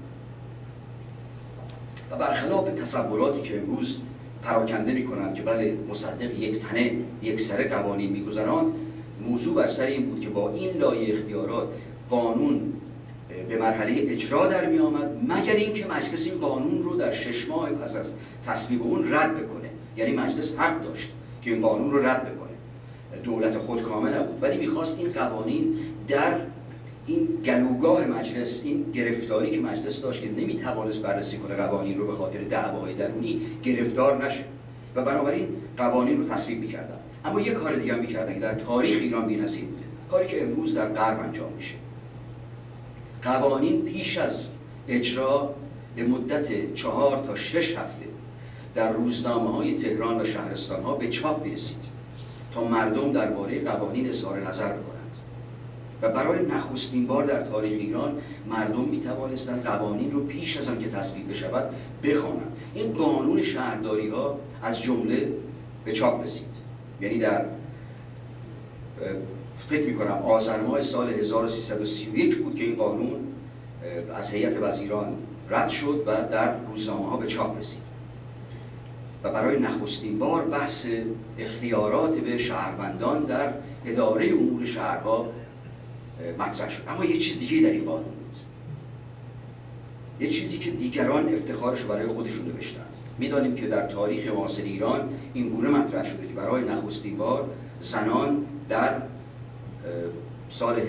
و برخلاف تصوراتی که امروز پراکنده می‌کنند که بله مصدق یک تنه یک سره قوانین می‌گذراند، موضوع بر سر این بود که با این لایحه اختیارات قانون به مرحله اجرا در می آمد، مگر اینکه مجلس این قانون رو در 6 ماه پس از تصویب اون رد بکنه. یعنی مجلس حق داشت که این قانون رو رد بکنه، دولت خودکامه نبود، ولی میخواست این قوانین در این گلوگاه مجلس، این گرفتاری که مجلس داشت که نمیتوانست بررسی کنه قوانین رو به خاطر دعواهای درونی، گرفتار نشه و بنابراین قوانین رو تصویب میکردن. اما یک کار دیگه هم میکردن که در تاریخ ایران بی‌نظیر بوده، کاری که امروز در غرب انجام میشه. قوانین پیش از اجرا به مدت 4 تا 6 هفته در روزنامه‌های تهران و شهرستان‌ها به چاپ می‌رسید تا مردم درباره قوانین اظهار نظر بکنند و برای نخستین بار در تاریخ ایران مردم می‌توانستند قوانین رو پیش از آنکه تصویب بشود بخوانند. این قانون شهرداری‌ها از جمله به چاپ رسید. یعنی در فکر می‌کنم آذر ماه سال 1331 بود که این قانون از هیئت وزیران رد شد و در روزنامه‌ها به چاپ رسید و برای نخستین بار بحث اختیارات به شهروندان در اداره امور شهرها مطرح شد. اما یه چیز دیگه در این قانون بود، یه چیزی که دیگران افتخارش رو برای خودشون نوشتند. می‌دانیم که در تاریخ معاصر ایران این گونه مطرح شده که برای نخستین بار زنان در سال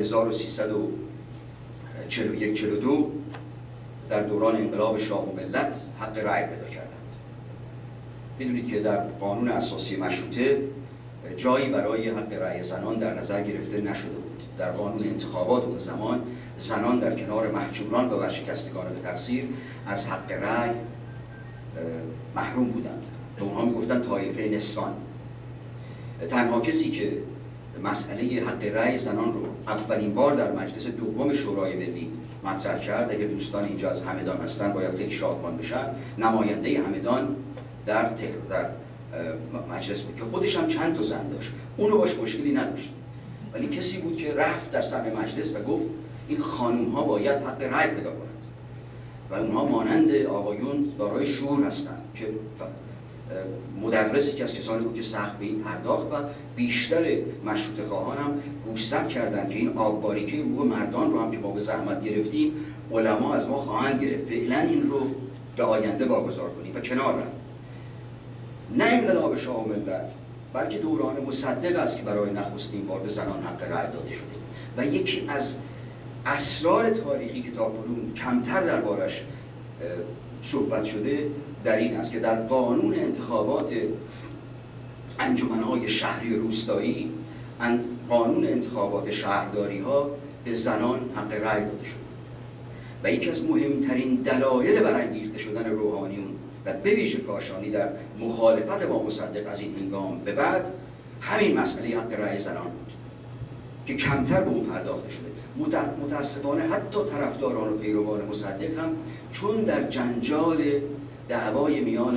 1341-42 در دوران انقلاب شاه و ملت حق رأی پیدا کردند. می‌دونید که در قانون اساسی مشروطه جایی برای حق رأی زنان در نظر گرفته نشده بود. در قانون انتخابات اون زمان زنان در کنار محجوران و ورشکستگان به تقصیر از حق رأی محروم بودند. به اونها میگفتن طایفه نسوان. تنها کسی که مسئله حق رأی زنان رو اولین بار در مجلس دوم شورای ملی مطرح کرد، اگر دوستان اینجا از همدان هستن باید خیلی شادمان بشن، نماینده همدان در مجلس بود که خودش هم چند تا زن داشت، اونو باش مشکلی نداشت، ولی کسی بود که رفت در صحن مجلس و گفت این خانوم ها باید حق رأی پیدا کنند و اونها مانند آقایون دارای شعور هستند که مدرسی که از کسانی بود که سخت به این پرداخت و بیشتر مشروطه خواهان هم گوشزد کردند که این آبباریکه روح مردان رو هم که ما به زحمت گرفتیم علما از ما خواهند گرفت، فعلا این رو به آینده واگذار کنیم و کنار رفت. نه انقلاب شاه و ملت، بلکه دوران مصدق است که برای نخستین بار به زنان حق رأی داده شده و یکی از اسرار تاریخی که تاکنون کمتر دربارش صحبت شده در این است که در قانون انتخابات انجمن‌های شهری و روستایی، قانون انتخابات شهرداری‌ها به زنان حق رأی داده شد و یکی از مهمترین دلایل برانگیخته شدن روحانیون و به ویژه کاشانی در مخالفت با مصدق از این هنگام به بعد همین مسئله حق رأی زنان بود که کمتر به اون پرداخته شده. متاسفانه حتی طرفداران و پیروان مصدق هم چون در جنجال دعوای میان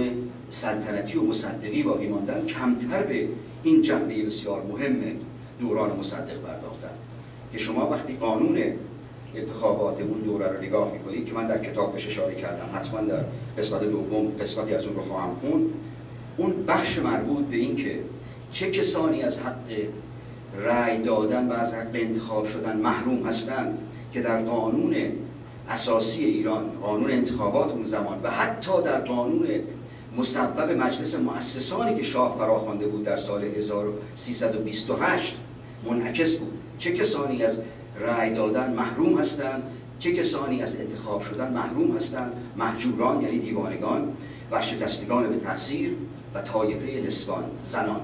سلطنتی و مصدقی باقی ماندن کمتر به این جنبه بسیار مهم دوران مصدق پرداختن که شما وقتی قانون انتخابات اون دوره رو نگاه میکنید که من در کتاب بهش اشاره کردم، حتما در قسمت دوم قسمتی از اون رو خواهم خوند، اون بخش مربوط به این که چه کسانی از حق رأی دادن و از حق انتخاب شدن محروم هستند که در قانون اساسی ایران، قانون انتخابات اون زمان و حتی در قانون مصوب مجلس مؤسسانی که شاه فراخوانده بود در سال 1328 منعکس بود. چه کسانی از رأی دادن محروم هستند، چه کسانی از انتخاب شدن محروم هستند، مهجوران یعنی دیوانگان، ورشکستگان به تقصیر و طایفه نسوان، زنان.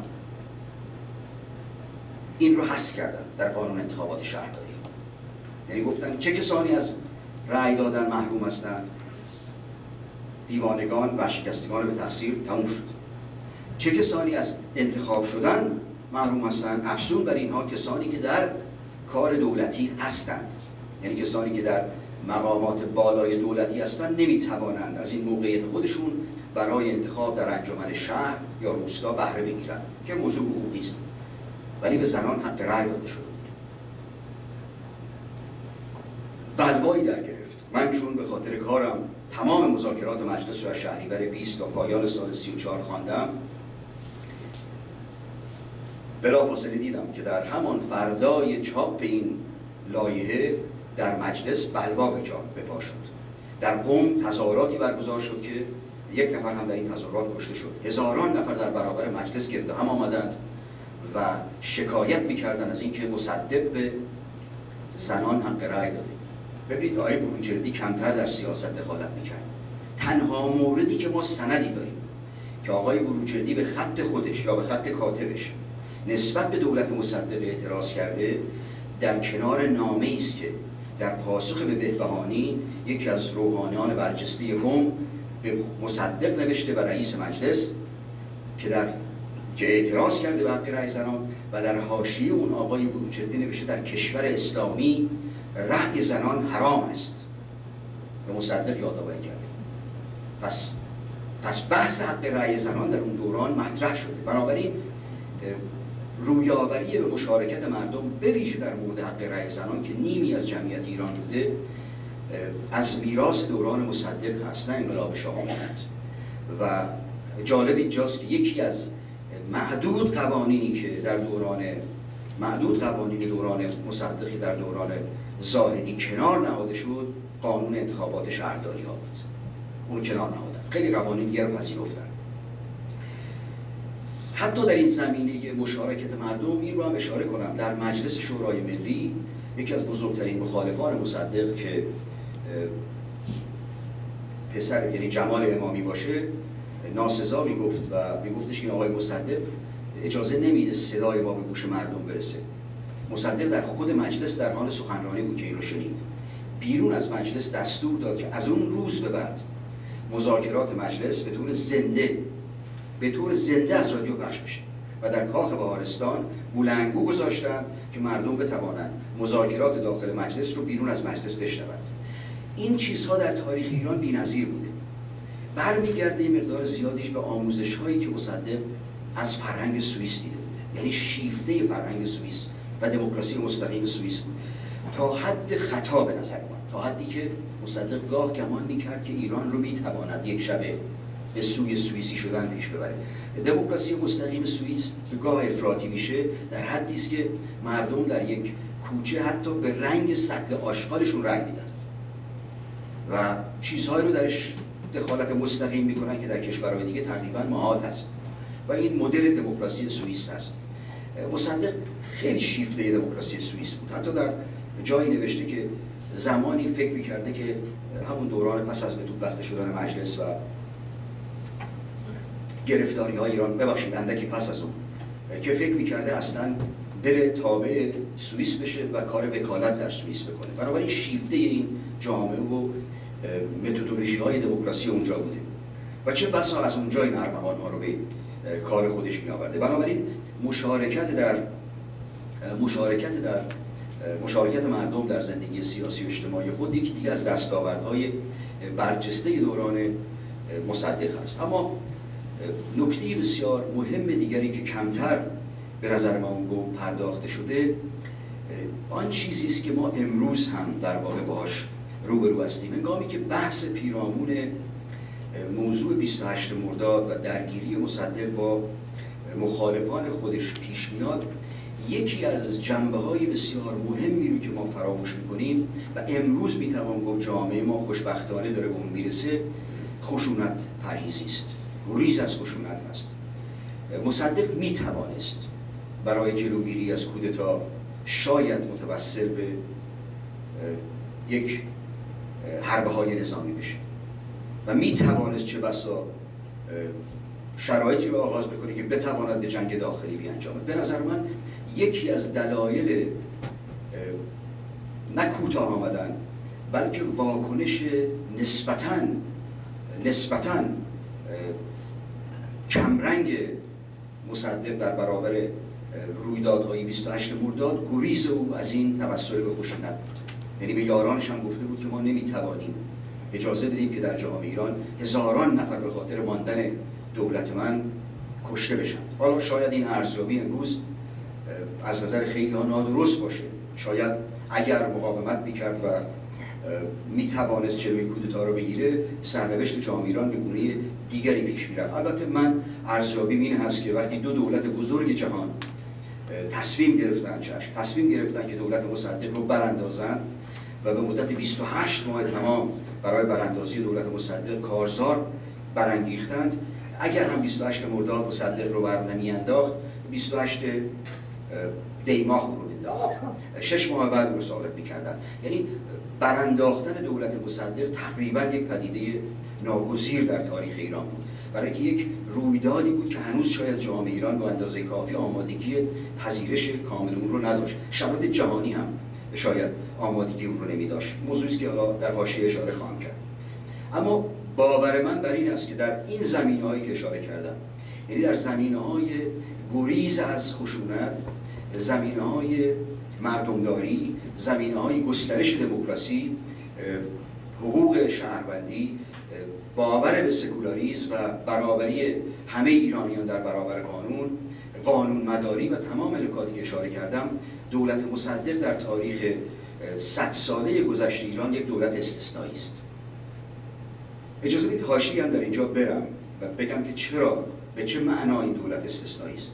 این رو حذف کردن در قانون انتخابات شهرداری. یعنی گفتن چه کسانی از رأی دادن محروم هستند، دیوانگان، ورشکستگان به تقصیر، تموم شد. چه کسانی از انتخاب شدن محروم هستند، افزون بر اینها کسانی که در کار دولتی هستند، یعنی کسانی که در مقامات بالای دولتی هستند نمیتوانند از این موقعیت خودشون برای انتخاب در انجمن شهر یا روستا بهره بگیرند که موضوع حقوقی است، ولی به زنان حق رأی داده شده. بلوایی در گرفت. من چون به خاطر کارم تمام مذاکرات مجلس رو از شهریور 20 تا پایان سال 34 خواندم، بلافاصله دیدم که در همان فردای چاپ این لایحه در مجلس بلوا به پا شد. در قم تظاهراتی برگزار شد که یک نفر هم در این تظاهرات کشته شد. هزاران نفر در برابر مجلس گرد هم آمدند و شکایت می‌کردند از اینکه مصدق به زنان حق رأی داده. ببینید آقای بروجردی کمتر در سیاست دخالت می‌کرد. تنها موردی که ما سندی داریم که آقای بروجردی به خط خودش یا به خط کاتبش نسبت به دولت مصدق اعتراض کرده، در کنار نامه‌ای است که در پاسخ به بهبهانی یکی از روحانیان برجسته قم به مصدق نوشته و رئیس مجلس که اعتراض کرده به حق رأی زنان، و در حاشیه اون آقای بروجردی نوشته در کشور اسلامی رأی زنان حرام است. به مصدق یادآوری کرده. پس بحث حق رأی زنان در اون دوران مطرح شده. بنابراین رویاوری به مشارکت مردم به ویژه در مورد حق رأی زنان که نیمی از جمعیت ایران بوده، از میراث دوران مصدق هست، نه انقلاب شاه آمد. و جالب اینجاست که یکی از معدود قوانینی که در دوران مصدقی در دوران زاهدی کنار نهاده شد، قانون انتخابات شهرداری ها بود. اون کنار نهادن. خیلی قوانین دیگر رو پذیرفتن. حتی در این زمینه مشارکت مردم این رو هم اشاره کنم، در مجلس شورای ملی یکی از بزرگترین مخالفان مصدق که پسر یعنی جمال امامی باشه ناسزا میگفت و میگفتش که آقای مصدق اجازه نمیده صدای ما به گوش مردم برسه. مصدق در خود مجلس در حال سخنرانی بود که این رو شنید. بیرون از مجلس دستور داد که از اون روز به بعد مذاکرات مجلس به طور زنده از رادیو پخش بشه و در کاخ بهارستان بلندگو گذاشتن که مردم بتوانند مذاکرات داخل مجلس رو بیرون از مجلس بشنوند. این چیزها در تاریخ ایران بی‌نظیر بوده. برمیگرده مقدار زیادیش به آموزش‌هایی که مصدق از فرهنگ سوئیس دیده بوده، یعنی شیفته فرهنگ سوئیس و دموکراسی مستقیم سوئیس بود، تا حد خطا به نظر من، تا حدی که مصدق گاه گمان می‌کرد که ایران رو می‌تواند یک شبه به سوی سوئیسی شدن پیش ببره. دموکراسی مستقیم سوئیس که گاه افراطی میشه در حدی است که مردم در یک کوچه حتی به رنگ سطل آشغالشون رأی میدن و چیزهایی رو درش دخالت مستقیم میکنن که در کشورهای دیگه تقریبا محال هست و این مدل دموکراسی سوئیس هست. مصدق خیلی شیفته دموکراسی سوئیس بود. حتی در جایی نوشته که زمانی فکر میکرده که همون دوران پس از به توپ بسته شدن مجلس و گرفتاری های ایران، ببخشید اندکی پس از اون، که فکر میکرده اصلا بره تابع سوئیس بشه و کار وکالت در سوئیس بکنه. بنابراین شیفته این جامعه و متدولوژی های دموکراسی اونجا بوده و چه بسا از اونجا این ارمغان ها رو به کار خودش می آورده. بنابراین مشارکت مردم در زندگی سیاسی و اجتماعی خود یکی دیگه از دستاوردهای برجسته دوران مصدق است. اما نکته بسیار مهم دیگری که کمتر به نظر ما اون پرداخته شده، آن چیزی است که ما امروز هم در واقع باهاش روبرو هستیم. هنگامی که بحث پیرامون موضوع 28 مرداد و درگیری مصدق با مخالفان خودش پیش میاد، یکی از جنبه‌های بسیار مهمی رو که ما فراموش می‌کنیم و امروز می‌توان گفت جامعه ما خوشبختانه داره به اون میرسه، خشونت پرهیزی است. گریز از خشونت هست. مصدق می‌توانست برای جلوگیری از کودتا شاید متوسل به یک حربه‌های نظامی بشه و می‌توانست چه بسا شرایطی رو آغاز بکنه که بتواند به جنگ داخلی بیانجامد. به نظر من یکی از دلایل نه کوتاه آمدن بلکه واکنش نسبتاً کمرنگ مصدق در برابر رویدادهای 28 مرداد گریز او از این توسل به خشونت بود. یعنی به یارانش هم گفته بود که ما نمیتوانیم اجازه بدیم که در جامعه ایران هزاران نفر به خاطر ماندن دولت من کشته بشن. حالا شاید این ارزیابی امروز از نظر خیلی ها نادرست باشه. شاید اگر مقاومت میکرد و میتوانست جلوی کودتا رو بگیره، سرنوشت جامعه ایران به گونه دیگری پیش میرفت. البته من ارزیابیم این هست که وقتی دو دولت بزرگ جهان تصمیم گرفتن که دولت مصدق رو براندازن و به مدت 28 ماه تمام برای براندازی دولت مصدق کارزار برانگیختند، اگر هم 28 مرداد مصدق رو بر نمیانداخت، 28 دی ماه رو مینداخت، 6 ماه بعد رو ثابت میکردن. یعنی برانداختن دولت مصدق تقریبا یک پدیده ناگزیر در تاریخ ایران بود، برای اینکه یک رویدادی بود که هنوز شاید جامعه ایران با اندازه کافی آمادگی پذیرش کامل اون رو نداشت. شرایط جهانی هم شاید آمادگی اون رو نمیداشت. موضوعی است که حالا در حاشیه اشاره خواهم کرد. اما باور من بر این است که در این زمینه‌هایی که اشاره کردم، یعنی در زمینه‌های گریز از خشونت، زمینه‌های مردمداری، زمینه‌های گسترش دموکراسی، حقوق شهروندی، باور به سکولاریسم و برابری همه ایرانیان در برابر قانون، قانون مداری و تمام نکاتی که اشاره کردم، دولت مصدق در تاریخ 100 ساله گذشته ایران یک دولت استثنایی است. اجازه بدید حاشیه‌ای هم در اینجا برم و بگم که چرا، به چه معنا این دولت استثنایی است.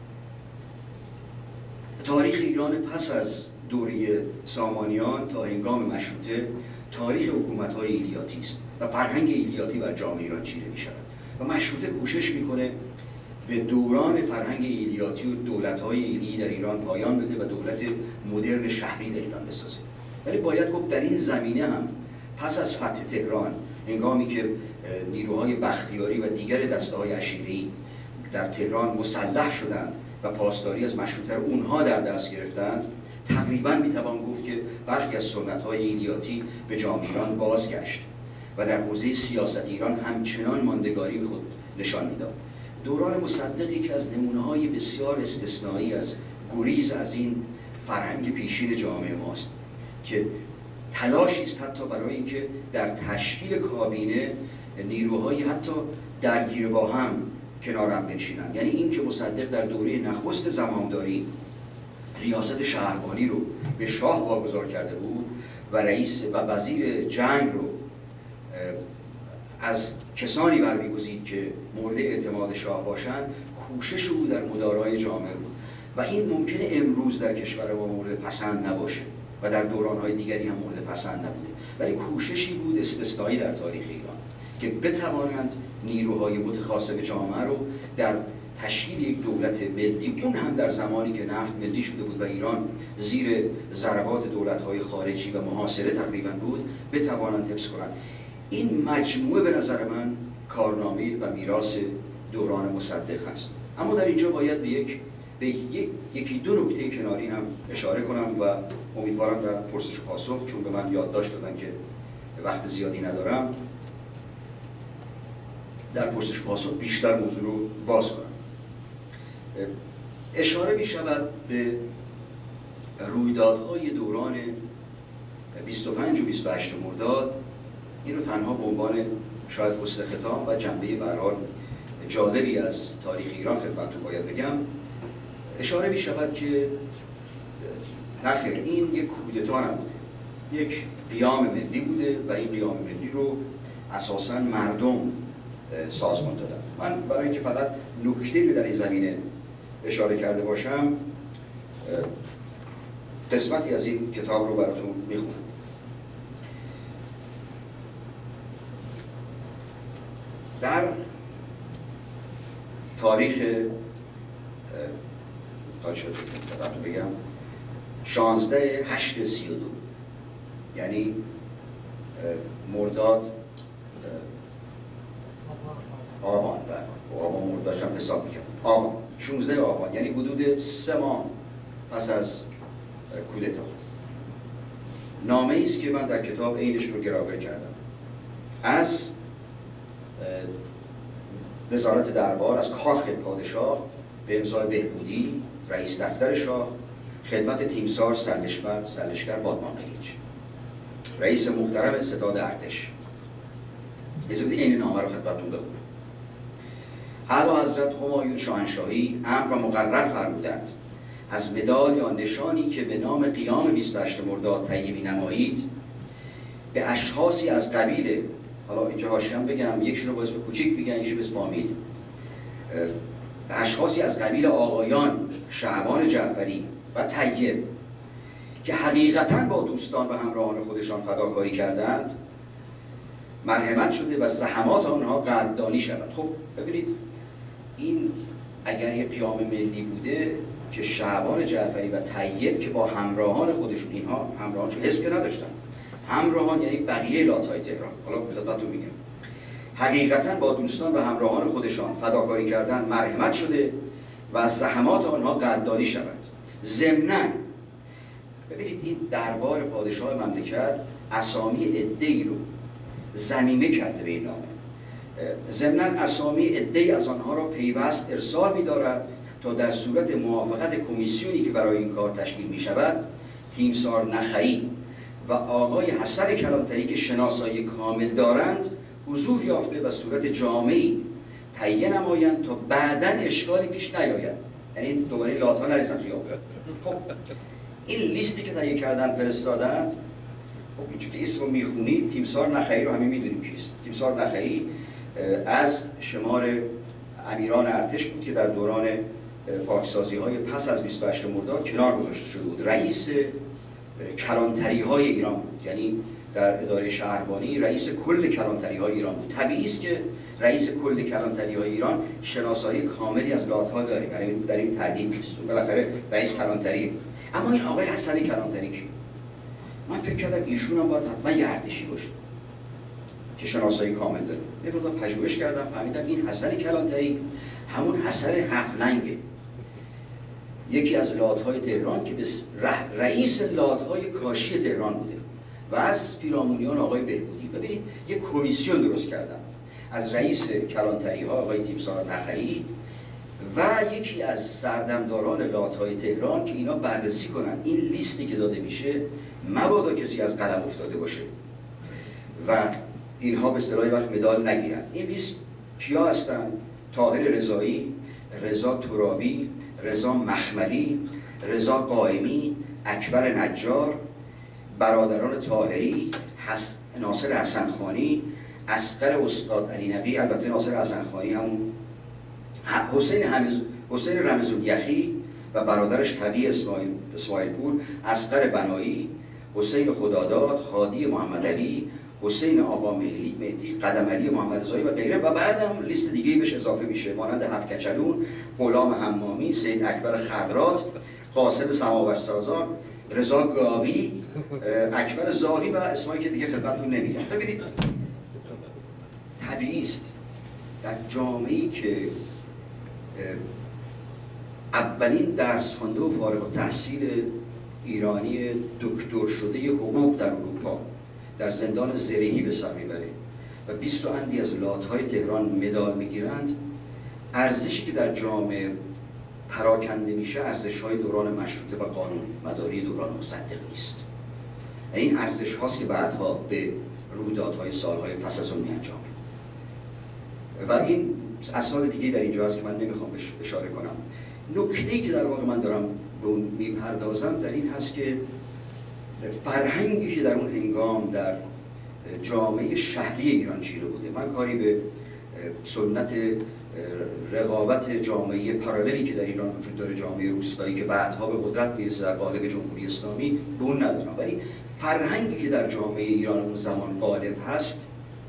تاریخ ایران پس از دوره سامانیان تا هنگام مشروطه تاریخ حکومت‌های ایلیاتی است و فرهنگ ایلیاتی بر جامعه ایران چیره می‌شود و مشروطه کوشش می‌کنه به دوران فرهنگ ایلیاتی و دولت‌های ایلی در ایران پایان بده و دولت مدرن شهری در ایران بسازه. ولی باید گفت در این زمینه هم پس از فتح تهران، هنگامی که نیروهای بختیاری و دیگر دسته‌های عشیره‌ای در تهران مسلح شدند و پاسداری از مشروطه را اونها در دست گرفتند، تقریباً میتوان گفت که برخی از سنت‌های ایلیاتی به جامعه ایران بازگشت و در حوزه سیاست ایران همچنان ماندگاری به خود نشان میداد. دوران مصدق که از نمونه‌های بسیار استثنایی از گریز از این فرهنگ پیشین جامعه ماست که تلاشی است حتی برای اینکه در تشکیل کابینه نیروهای حتی درگیر با هم کنار هم بنشینند. یعنی این که مصدق در دوره نخست زمامداری ریاست شهربانی رو به شاه واگذار کرده بود و رئیس و وزیر جنگ رو از کسانی برمی‌گزید که مورد اعتماد شاه باشند، کوشش او در مدارای جامعه بود و این ممکنه امروز در کشور ما مورد پسند نباشه و در دوران‌های دیگری هم مورد پسند نبوده، ولی کوششی بود استثنایی در تاریخ ایران که بتوانند نیروهای متخاصم جامعه رو در تشکیل یک دولت ملی، اون هم در زمانی که نفت ملی شده بود و ایران زیر ضربات دولت‌های خارجی و محاصره تقریبا بود، بتوانند حفظ کنند. این مجموعه به نظر من کارنامه و میراث دوران مصدق هست. اما در اینجا باید به یکی دو نکته کناری هم اشاره کنم و امیدوارم در پرسش و پاسخ، چون به من یادداشت دادن که وقت زیادی ندارم، در پرسش و پاسخ بیشتر موضوع رو باز کنم. اشاره می شود به رویدادهای دوران 25 و 28 مرداد. این رو تنها به عنوان شاید حسن ختام و جنبه به هر حال جالبی از تاریخ ایران خدمتتون باید بگم. اشاره می شود که نخیر، این یک کودتا نبوده، یک قیام ملی بوده و این قیام ملی رو اساساً مردم سازمان دادن. من برای اینکه فقط نکته رو در این زمینه اشاره کرده باشم، قسمتی از این کتاب رو براتون میخونم. در تاریخ بگم 16/8/32 یعنی مرداد آبان مردادش هم حساب میکنم آبان 16 آبان یعنی حدود 3 ماه پس از کودتا، نامه ای است که من در کتاب عینش رو گراور کردم از وزارت دربار، از کاخ پادشاه به امضای بهبودی رئیس دفتر شاه، خدمت تیمسار سرلشکر بادمان قلیچ، رئیس محترم ستاد ارتش. اجازه بدید این نامه رو خدمتتون بخونم. اعلی حضرت همایون شاهنشاهی امر و مقرر فرمودند از مدال یا نشانی که به نام قیام 28 مرداد تهیه می‌نمایید به اشخاصی از قبیل، حالا اینجا حاشیه هم بگم، یکیش رو با اسم کوچیک میگن، یکیش به اسم فامیل، به اشخاصی از قبیل آقایان شعبان جعفری و طیب که حقیقتاً با دوستان و همراهان خودشان فداکاری کردند مرحمت شده و زحمات آنها قدردانی شود. خب ببینید، این اگر یک قیام ملی بوده که شعبان جعفری و طیب که با همراهان خودشون، اینها همراهانشون اسم که نداشتن، همراهان یعنی بقیه لات‌های تهران، حالا خدمتتون میگم، حقیقتاً با دوستان و همراهان خودشان فداکاری کردن مرحمت شده و از زحمات آنها قدردانی شود. ضمناً ببینید این دربار پادشاه مملکت اسامی عده‌ای رو ضمیمه کرده به این نامه، ضمناً اسامی عده‌ای از آنها را پیوست ارسال می‌دارد تا در صورت موافقت کمیسیونی که برای این کار تشکیل می‌شود تیمسار نخعی و آقای حسن کلانتری که شناسایی کامل دارند حضور یافته و صورت جامعی تهیه نمایند تا بعداً اشکالی پیش نیاید. یعنی دوباره لات‌ها نریزن خیابون. خب این لیستی که تهیه کردن فرستادن، خب اینجا که اسمو میخونید، تیمسار نخعی رو همه میدونیم کیست. تیمسار نخعی از شمار امیران ارتش بود که در دوران پاکسازی‌های پس از 28 مرداد کنار گذاشته شده بود. رئیس کلانتری‌های ایران بود، یعنی در اداره شهربانی رئیس کل کلانتری‌های ایران بود. طبیعی است که رئیس کل کلانتری‌های ایران شناسایی کاملی از لات‌ها داره، یعنی در این تردید نیست. بالاخره رئیس کلانتری. اما این آقای حسن کلانتری کی؟ من فکر کردم ایشون هم باید حتما یه ارتشی باشه که شناسایی کامل داره. یه مقدار پژوهش کردم، فهمیدم این حسن کلانتری همون حسن هفت‌لنگه، یکی از لات‌های تهران که به رئیس لات‌های کاشی تهران بوده و از پیرامونیان آقای بهبودی. ببینید یک کمیسیون درست کردم از رئیس کلانتری‌ها آقای تیمسار نخعی و یکی از سردمداران لات‌های تهران که اینا بررسی کنن این لیستی که داده میشه مبادا کسی از قلم افتاده باشه و اینها به اصطلاح وقت مدال نگیرن. این لیست کیا هستن؟ طاهر رضایی، رضا ترابی، رضا مخملی، رضا قائمی، اکبر نجار، برادران طاهری، ناصر حسنخانی، اصغر استاد علی نقی، البته ناصر حسنخانی همون حسین رمزون یخی و برادرش تقی اسماعیل پور، اصغر بنایی، حسین خداداد، هادی محمد علی، حسین آقا مهدی، قدم علی محمد رضایی و غیره. و بعد هم لیست دیگه بهش اضافه میشه مانند هفت کچلون، غلام حمامی، سید اکبر خقرات، قاسم سماور سازان، رضا گاوی، اکبر زاهی و اسمایی که دیگه خدمتتون نمیگم. ببینید طبیعی است در جامعه‌ای که اولین درس خوانده و فارغ التحصیل ایرانی دکتر شده حقوق در اروپا در زندان زرهی به سر میبره و 20 اندی از لات‌های تهران مدال میگیرند، ارزشی که در جامعه پراکنده میشه ارزش‌های دوران مشروطه و قانون مداری دوران مصدق نیست. این ارزش هاست که بعدها به رویدادهای سالهای پس از اون میانجامه و این اسناد دیگه در اینجا هست که من نمیخوام بهش اشاره کنم. نکته‌ای که در واقع من دارم به اون میپردازم در این هست که فرهنگی که در اون هنگام در جامعه شهری ایران چیره بوده. من کاری به سنت رقابت جامعه پاراللی که در ایران وجود داره، جامعه روستایی که بعدها به قدرت میرسه در قالب جمهوری اسلامی، به اون ندارم، ولی فرهنگی که در جامعه ایران اون زمان غالب هست،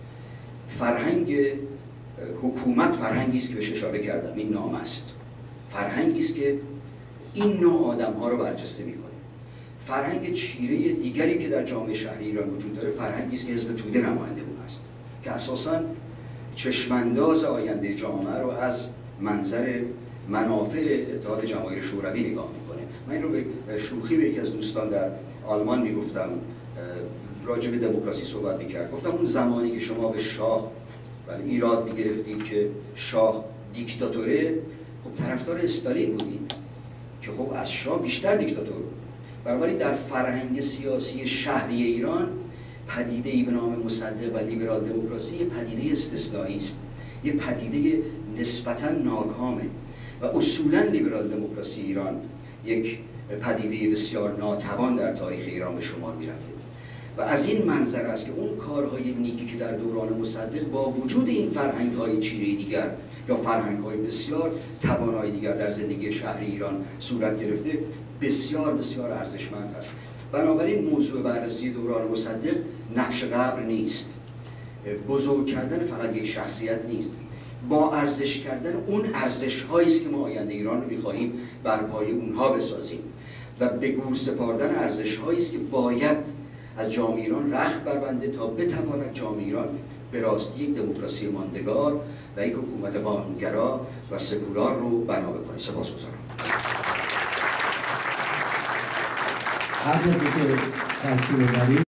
فرهنگ حکومت، فرهنگی است که بهش اشاره کردم، این نام است، فرهنگی است که این نوع آدم‌ها رو برجسته می‌کنه. فرهنگ چیره دیگری که در جامعه شهری ایران وجود داره، فرهنگی است که حزب توده نماینده اون است، که اساساً چشمانداز آینده جامعه رو از منظر منافع اتحاد جماهیر شوروی نگاه می‌کنه. من این رو به شوخی به یکی از دوستان در آلمان میگفتم، راجع به دموکراسی صحبت می‌کرد، گفتم اون زمانی که شما به شاه ایراد می‌گرفتید که شاه دیکتاتوره، خب طرفدار استالین بودید که خب از شاه بیشتر دیکتاتور بود. بنابراین در فرهنگ سیاسی شهری ایران پدیده‌ای به نام مصدق و لیبرال دموکراسی یه پدیده استثنایی است، یه پدیده نسبتاً ناکامه و اصولاً لیبرال دموکراسی ایران یک پدیده بسیار ناتوان در تاریخ ایران به شمار می‌رفته و از این منظر است که اون کارهای نیکی که در دوران مصدق با وجود این فرهنگ‌های چیره دیگر یا فرهنگ‌های بسیار توانایی دیگر در زندگی شهری ایران صورت گرفته، بسیار بسیار ارزشمند است. بنابراین موضوع بررسی دوران مصدق نقش قبر نیست، بزرگ کردن فقط یک شخصیت نیست، با ارزش کردن اون ارزش‌هایی است که ما آینده ایران رو می‌خواهیم بر پایه اونها بسازیم و به گور سپاردن ارزش‌هایی است که باید از جامعه ایران رخت بربنده تا بتواند جامعه ایران به راستی یک دموکراسی ماندگار و یک حکومت قانونگرا و سکولار رو بنا بکنه. سپاسگزارم. قبل از اینکه تشکیل بدیم